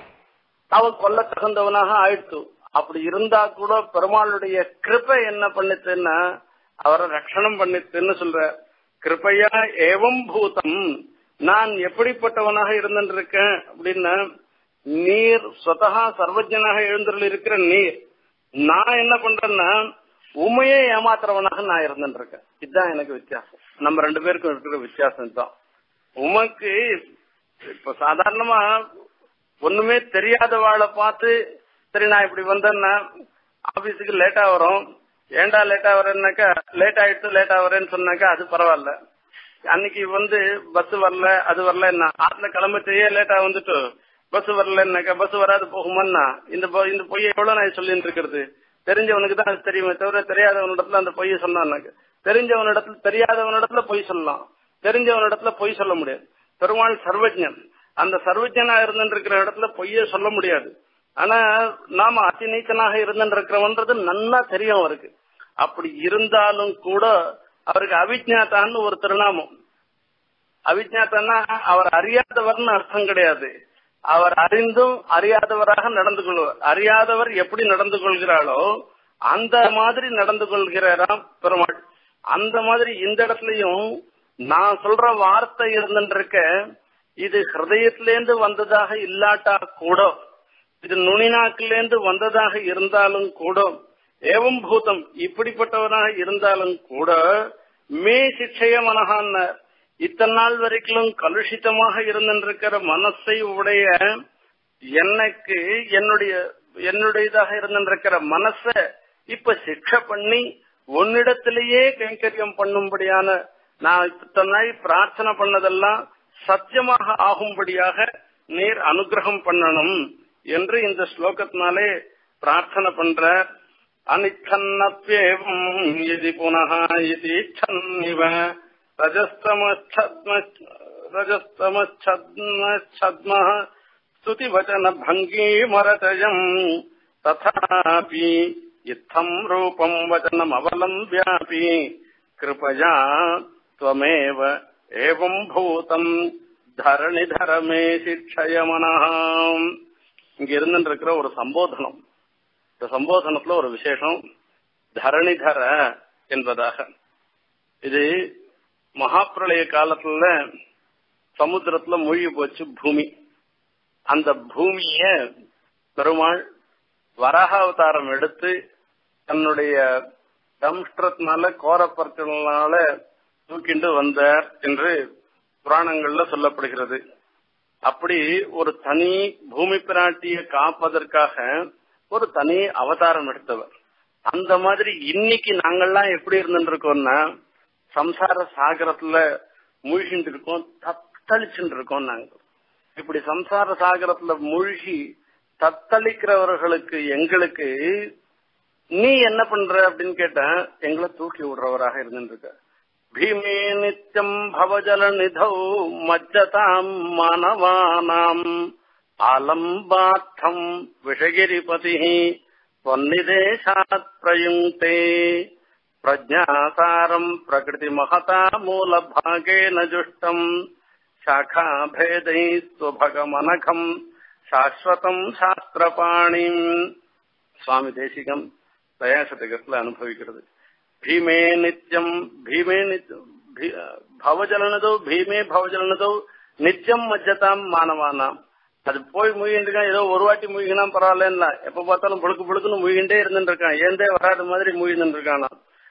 அவன் கொல்ல தகுந்தவனாக ஆயிடுச்சு. அப்படி இருந்தா கூட பெருமாளுடைய கிருபை என்ன பண்ணுச்சுன்னா அவரை ரட்சணம் பண்ணிச்சுன்னு சொல்ற. கிருபையா ஏவம் பூதம், நான் எப்படிப்பட்டவனாக இருந்திருக்கேன் அப்படின்னா, நீர் சொத்தகா சர்வஜனாக எழுந்தருள் இருக்கிற நீர், நான் என்ன பண்றேன்னா உண்மையே ஏமாத்துறவனாக நான் இருந்துருக்கேன். இதுதான் எனக்கு வித்தியாசம். நம்ம ரெண்டு பேருக்கும் இருக்கிற வித்தியாசம் தான். உமக்கு இப்ப சாதாரணமா ஒண்ணுமே தெரியாதவாளை பார்த்து சரி நான் இப்படி வந்தேன்னா ஆபீஸுக்கு லேட்டா வரும், ஏண்டா லேட்டா வரேன்னாக்கா லேட் ஆயிடுச்சு லேட்டா வரேன்னு சொன்னாக்கா அது பரவாயில்ல. அன்னைக்கு வந்து பஸ் வரல அது வரல என்ன ஆத்துல கிளம்பச்சையே லேட்டா வந்துட்டு பஸ் வரலன்னாக்கா பஸ் வராது போகுமான்னா இந்த இந்த பொய்யை எவ்வளவு நான் சொல்லிட்டு இருக்கிறது. தெரிஞ்சவனுக்கு தான் அது தெரியுமே தவிர தெரியாதவனிடத்துல அந்த பொய்யை சொன்னான்னாக்க, தெரிஞ்சவனிடத்துல தெரியாதவனிடத்துல பொய் சொல்லலாம், தெரிஞ்சவனிடத்துல பொய் சொல்ல முடியாது. பெருமாள் சர்வஜன், அந்த சர்வஜனா இருந்துருக்கிற இடத்துல பொய்யே சொல்ல முடியாது. ஆனா நாம அதி நீச்சனாக இருந்துருக்கிறவன்றது நல்லா தெரியும் அவருக்கு. அப்படி இருந்தாலும் கூட அவருக்கு அவிஜ்ஞாத்தான்னு ஒரு திருநாமம். அவிஜ்ஞாத்தான்னா அவர் அறியாதவர்னு அர்த்தம் கிடையாது, அவர் அறிந்தும் அறியாதவராக நடந்து கொள்வார். அறியாதவர் எப்படி நடந்து கொள்கிறாளோ அந்த மாதிரி நடந்து கொள்கிறாராம் பெருமாள். அந்த மாதிரி இந்த இடத்துலயும் நான் சொல்ற வார்த்தை இருந்துருக்க இது ஹிருதயத்திலேருந்து வந்ததாக இல்லாட்டா கூட, இது நுனிநாக்கிலேருந்து வந்ததாக இருந்தாலும் கூட, ஏவம் பூதம் இப்படிப்பட்டவனாக இருந்தாலும் கூட, மே சிக்ஷய மனகான்ன இத்தனை நாள் வரைக்கும் கலுஷிதமாக இருந்திருக்கிற மனசை உடைய எனக்கு என்னுடைய என்னுடையதாக இருந்திருக்கிற மனச இப்ப சிக்ஷை பண்ணி உன்னிடத்திலேயே கைங்கரியம் பண்ணும்படியான நான் இத்தனை நாள் பிரார்த்தனை பண்ணதெல்லாம் சத்தியமாக ஆகும்படியாக நீர் அனுகிரகம் பண்ணணும் என்று இந்த ஸ்லோகத்தினாலே பிரார்த்தனை பண்ற. அனிச்சன்னப்யேவம் யதி புனஹ யதி சன்னிவ ரஜஸ்தமச்சத்ம ஸ்துதி வச்சன பங்கீமரதயம் ததாபி இத்தம் ரூபம் வச்சனம் அவலம்பியாபி கிருபயா த்வமேவ ஏவம் பூதம் தரணிதர மே சிக்ஷய மனஹ. இங்க இருந்துருக்கிற ஒரு சம்போதனம், இந்த சம்போதனத்துல ஒரு விசேஷம் தரணிதர என்பதாக. இது மகாப்பிரளய காலத்துல சமுத்திரத்துல மூழ்கி போச்சு பூமி. அந்த பூமிய பெருமாள் வராக அவதாரம் எடுத்து தன்னுடைய தம்ஷ்டத்தினால கோரப்பற்களால தூக்கிண்டு வந்தார் என்று புராணங்கள்ல சொல்லப்படுகிறது. அப்படி ஒரு தனி பூமி பிராட்டிய காப்பதற்காக ஒரு தனி அவதாரம் எடுத்தவர். அந்த மாதிரி இன்னைக்கு நாங்கள்லாம் எப்படி இருந்துட்டு இருக்கோம்னா சம்சார சாகரத்துல மூழ்கிட்டு இருக்கோம், தத்தளிச்சுட்டு இருக்கோம். நாங்க இப்படி சம்சார சாகரத்துல மூழ்கி தத்தளிக்கிறவர்களுக்கு எங்களுக்கு நீ என்ன பண்ற அப்படின்னு கேட்டா எங்களை தூக்கி விடுறவராக இருந்துட்டு இருக்க. பீமே நித்யம் பவஜல நிதௌ மஜ்ஜதாம் மானவானாம் ஆலம்பாத்தம் விஷகிரிபதி பொன்னிதேசாத் பிரயுங்க்தே பிரஜாசாரம் பிரகிருதி மகதா மூல பாகேன ஜுஷ்டம் சாகா பேதை ஸ்வபகமனகம் சாஸ்வதம் சாஸ்திரபாணிம். சுவாமி தேசிகம் தயாசதகத்துல அனுபவிக்கிறது. பீமே நித்யம் பீமே பவஜலனதோ பீமே பவஜலனதோ நித்தியம் மஜ்ஜதாம் மானவானாம். அது போய் மூழ்கிட்டு ஏதோ ஒரு வாட்டி மூழ்கினா பரவாயில்ல, எப்ப பார்த்தாலும் புழுக்கு புழுக்குன்னு மூழ்கிண்டே இருந்துட்டு இருக்கான், ஏந்தே வராத மாதிரி மூழ்கிட்டு இருக்கானா.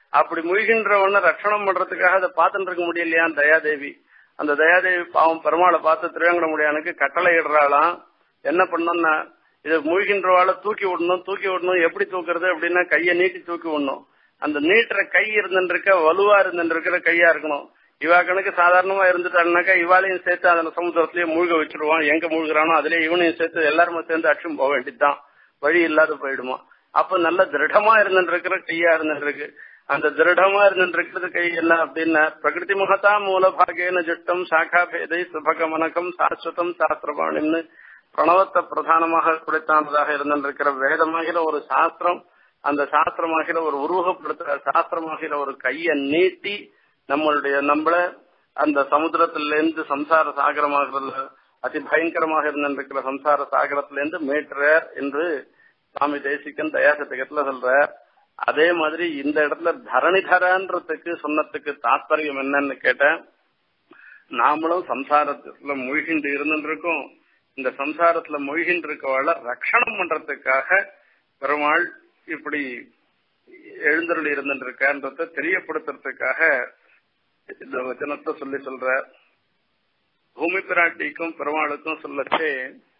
அப்படி முழுகின்றவன ரட்சணம் பண்றதுக்காக அதை பார்த்துட்டு இருக்க முடியலையா தயாதேவி. அந்த தயாதேவி பாவம் பெருமாளை பார்த்து திருவேங்கடமுடியானுக்கு கட்டளை இடுறாளாம். என்ன பண்ணணும்னா இதை மூழ்கின்றவாளை தூக்கி விடணும். தூக்கி விடணும் எப்படி தூக்குறது அப்படின்னா கையை நீட்டி தூக்கி விடணும். அந்த நீட்டுற கை இருந்துருக்க வலுவா இருந்துருக்கிற கையா இருக்கணும். இவா கணக்கு சாதாரணமா இருந்துட்டாருனாக்கா இவாளையும் சேர்த்து அந்த சமுத்திரத்திலேயே மூழ்க வச்சிருவான். எங்க மூழ்கிறானோ அதுலயே இவனையும் சேர்த்து எல்லாருமே சேர்ந்து அடிச்சும் போக வேண்டியதுதான். வழி இல்லாத போயிடுமா. அப்ப நல்ல திருடமா இருந்துருக்கிற கையா இருந்துருக்கு. அந்த திருடமா இருந்துருக்கிறது கை என்ன அப்படின்னா பிரகிருதி மகதா மூலபாகேன ஜுட்டம் சாக்கா பேதை சுபகமனகம் சாஸ்வதம் சாஸ்திரபாணின்னு பிரணவத்தை பிரதானமாக குறைத்தானதாக இருந்திருக்கிற வேதமாகிற ஒரு சாஸ்திரம், அந்த சாஸ்திரமாகிற ஒரு உருவகப்படுத்துற சாஸ்திரமாகிற ஒரு கையை நீட்டி நம்மளுடைய நம்மள அந்த சமுத்திரத்திலிருந்து சம்சார சாகரமாகிறதுல அதி பயங்கரமாக இருந்திருக்கிற சம்சார சாகரத்திலிருந்து மீட்டுறார் என்று சுவாமி தேசிகன் தயாசதகத்துல சொல்றார். அதே மாதிரி இந்த இடத்துல தரணிதரன்றதுக்கு சொன்னதுக்கு தாத்பரியம் என்னன்னு கேட்டேன். நாமளும் சம்சாரத்துல மூழ்கிண்டு இருந்துருக்கோம். இந்த சம்சாரத்துல மூழ்கின்று இருக்கவாள ரட்சணம் பண்றதுக்காக பெருமாள் இப்படி எழுந்தருள் இருந்துருக்கன்றத தெரியப்படுத்துறதுக்காக இந்த வச்சனத்தை சொல்லி சொல்ற. பூமி பிராட்டிக்கும் பெருமாளுக்கும் சொல்லச்சே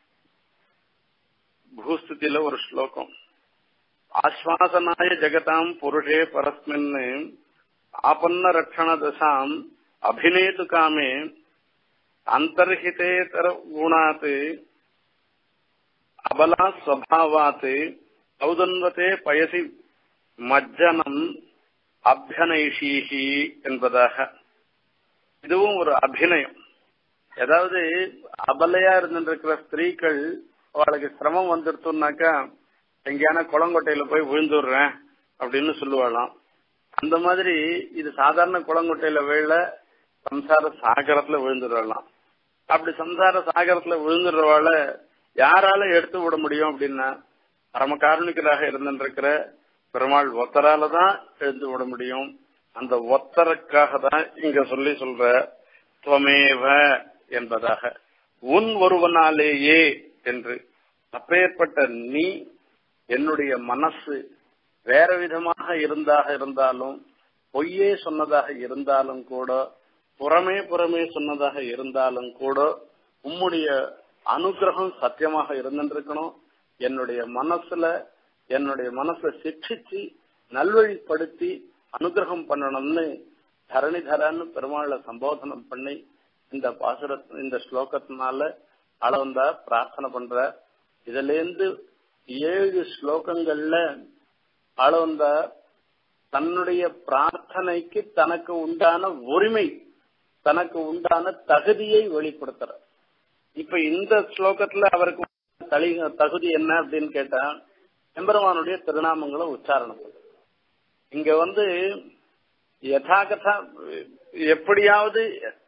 பூஸ்தில ஒரு ஸ்லோகம். ஆஸ்வாசனாய ஜெகதாம் புருஷே பரஸ்மின் ஆபன்ன ரட்சண தசாம் அபிநேது காமே அந்தர்ஹிதேதர குணாத் அபலா ஸ்வபாவாத் ஔதன்வதே பயசி மஜ்ஜனம் அபியனைஷீஹி என்பதாக. இதுவும் ஒரு அபிநயம். ஏதாவது அபலையா இருந்துருக்கிற ஸ்திரீகள் அவளுக்கு சிரமம் வந்துருத்தோம்னாக்கா எங்கேயான குளங்கொட்டையில போய் விழுந்துடுறேன் அப்படின்னு சொல்லுவாளாம். அந்த மாதிரி இது சாதாரண குளங்கொட்டையில விழ சம்சார சாகரத்துல விழுந்துடலாம். அப்படி சம்சார சாகரத்துல விழுந்துடுறவாள யாரால எடுத்து விட முடியும் அப்படின்னா பரம காருணிகராக இருந்திருக்கிற பெருமாள் ஒத்தரால தான் எழுந்து விட முடியும். அந்த ஒத்தருக்காக தான் இங்க சொல்லி சொல்ற துவமேவ என்பதாக, உன் ஒருவனாலேயே என்று. அப்பேற்பட்ட நீ என்னுடைய மனசு வேற விதமாக இருந்தாக இருந்தாலும் பொய்யே சொன்னதாக இருந்தாலும் கூட புறமே புறமே சொன்னதாக இருந்தாலும் கூட உம்முடைய அனுகிரகம் சத்தியமாக இருந்திருக்கணும். என்னுடைய மனசுல என்னுடைய மனசை சிக்ஷிச்சு நல்வழிப்படுத்தி அனுகிரகம் பண்ணணும்னு தரணிதரன்னு பெருமாளை சம்போதனம் பண்ணி இந்த பாசுர இந்த ஸ்லோகத்தினால அளவந்தா பிரார்த்தனை பண்ற. இதுல இருந்து ஏழு ஸ்லோகங்கள்ல அளவந்த தன்னுடைய பிரார்த்தனைக்கு தனக்கு உண்டான உரிமை, தனக்கு உண்டான தகுதியை வெளிப்படுத்துற. இப்ப இந்த ஸ்லோகத்துல அவருக்கு தகுதி என்ன அப்படின்னு கேட்டா எம்பெருமானுடைய திருநாமங்களை உச்சாரணம். இங்க வந்து யதாகதா எப்படியாவது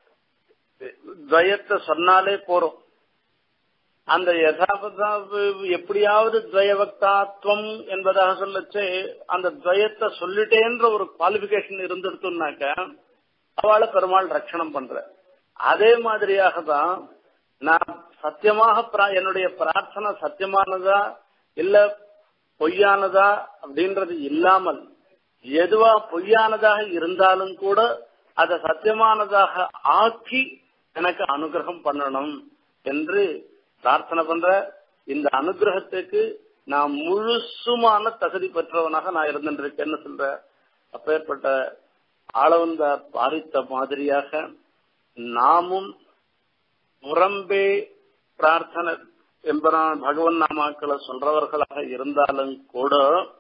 துவயத்தை சொன்னாலே போறோம். அந்த யதாபதா எப்படியாவது துவயவக்தாத்வம் என்பதாக சொல்லச்சே அந்த துவயத்தை சொல்லிட்டேன்ற ஒரு குவாலிபிகேஷன் இருந்துடுத்துனாக்க அவளை பெருமாள் ரட்சணம் பண்ற. அதே மாதிரியாக தான் நான் சத்தியமாக என்னுடைய பிரார்த்தனை சத்தியமானதா இல்ல பொய்யானதா அப்படின்றது இல்லாமல் எதுவா பொய்யானதாக இருந்தாலும் கூட அதை சத்தியமானதாக ஆக்கி எனக்கு அனுகிரகம் பண்ணணும் என்று பிரார்த்தனை பண்ற. இந்த அனுகிரகத்துக்கு நான் முழுசுமான தகுதி பெற்றவனாக நான் இருந்திருக்கேன்னு சொல்ற. அப்பேற்பட்ட ஆளவந்த பாரித்த மாதிரியாக நாமும் புறம்பே பிரார்த்தனை என்பதான பகவன் நாமாக்களை சொல்றவர்களாக இருந்தாலும் கூட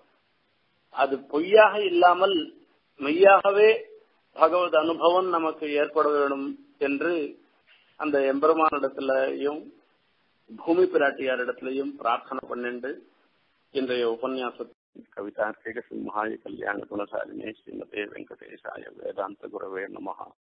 அது பொய்யாக இல்லாமல் மெய்யாகவே பகவத் அனுபவம் நமக்கு ஏற்பட வேண்டும் என்று அந்த எம்பெருமானிடத்திலையும் பூமி பிராட்டியாரிடத்திலையும் பிரார்த்தனை பண்ணிண்டு இன்றைய உபன்யாசத்தில் கவிதார்க்கிக சிம்ஹாய கல்யாண குணசாலினே ஸ்ரீமதே வெங்கடேசாய வேதாந்த குரவே நமஹ.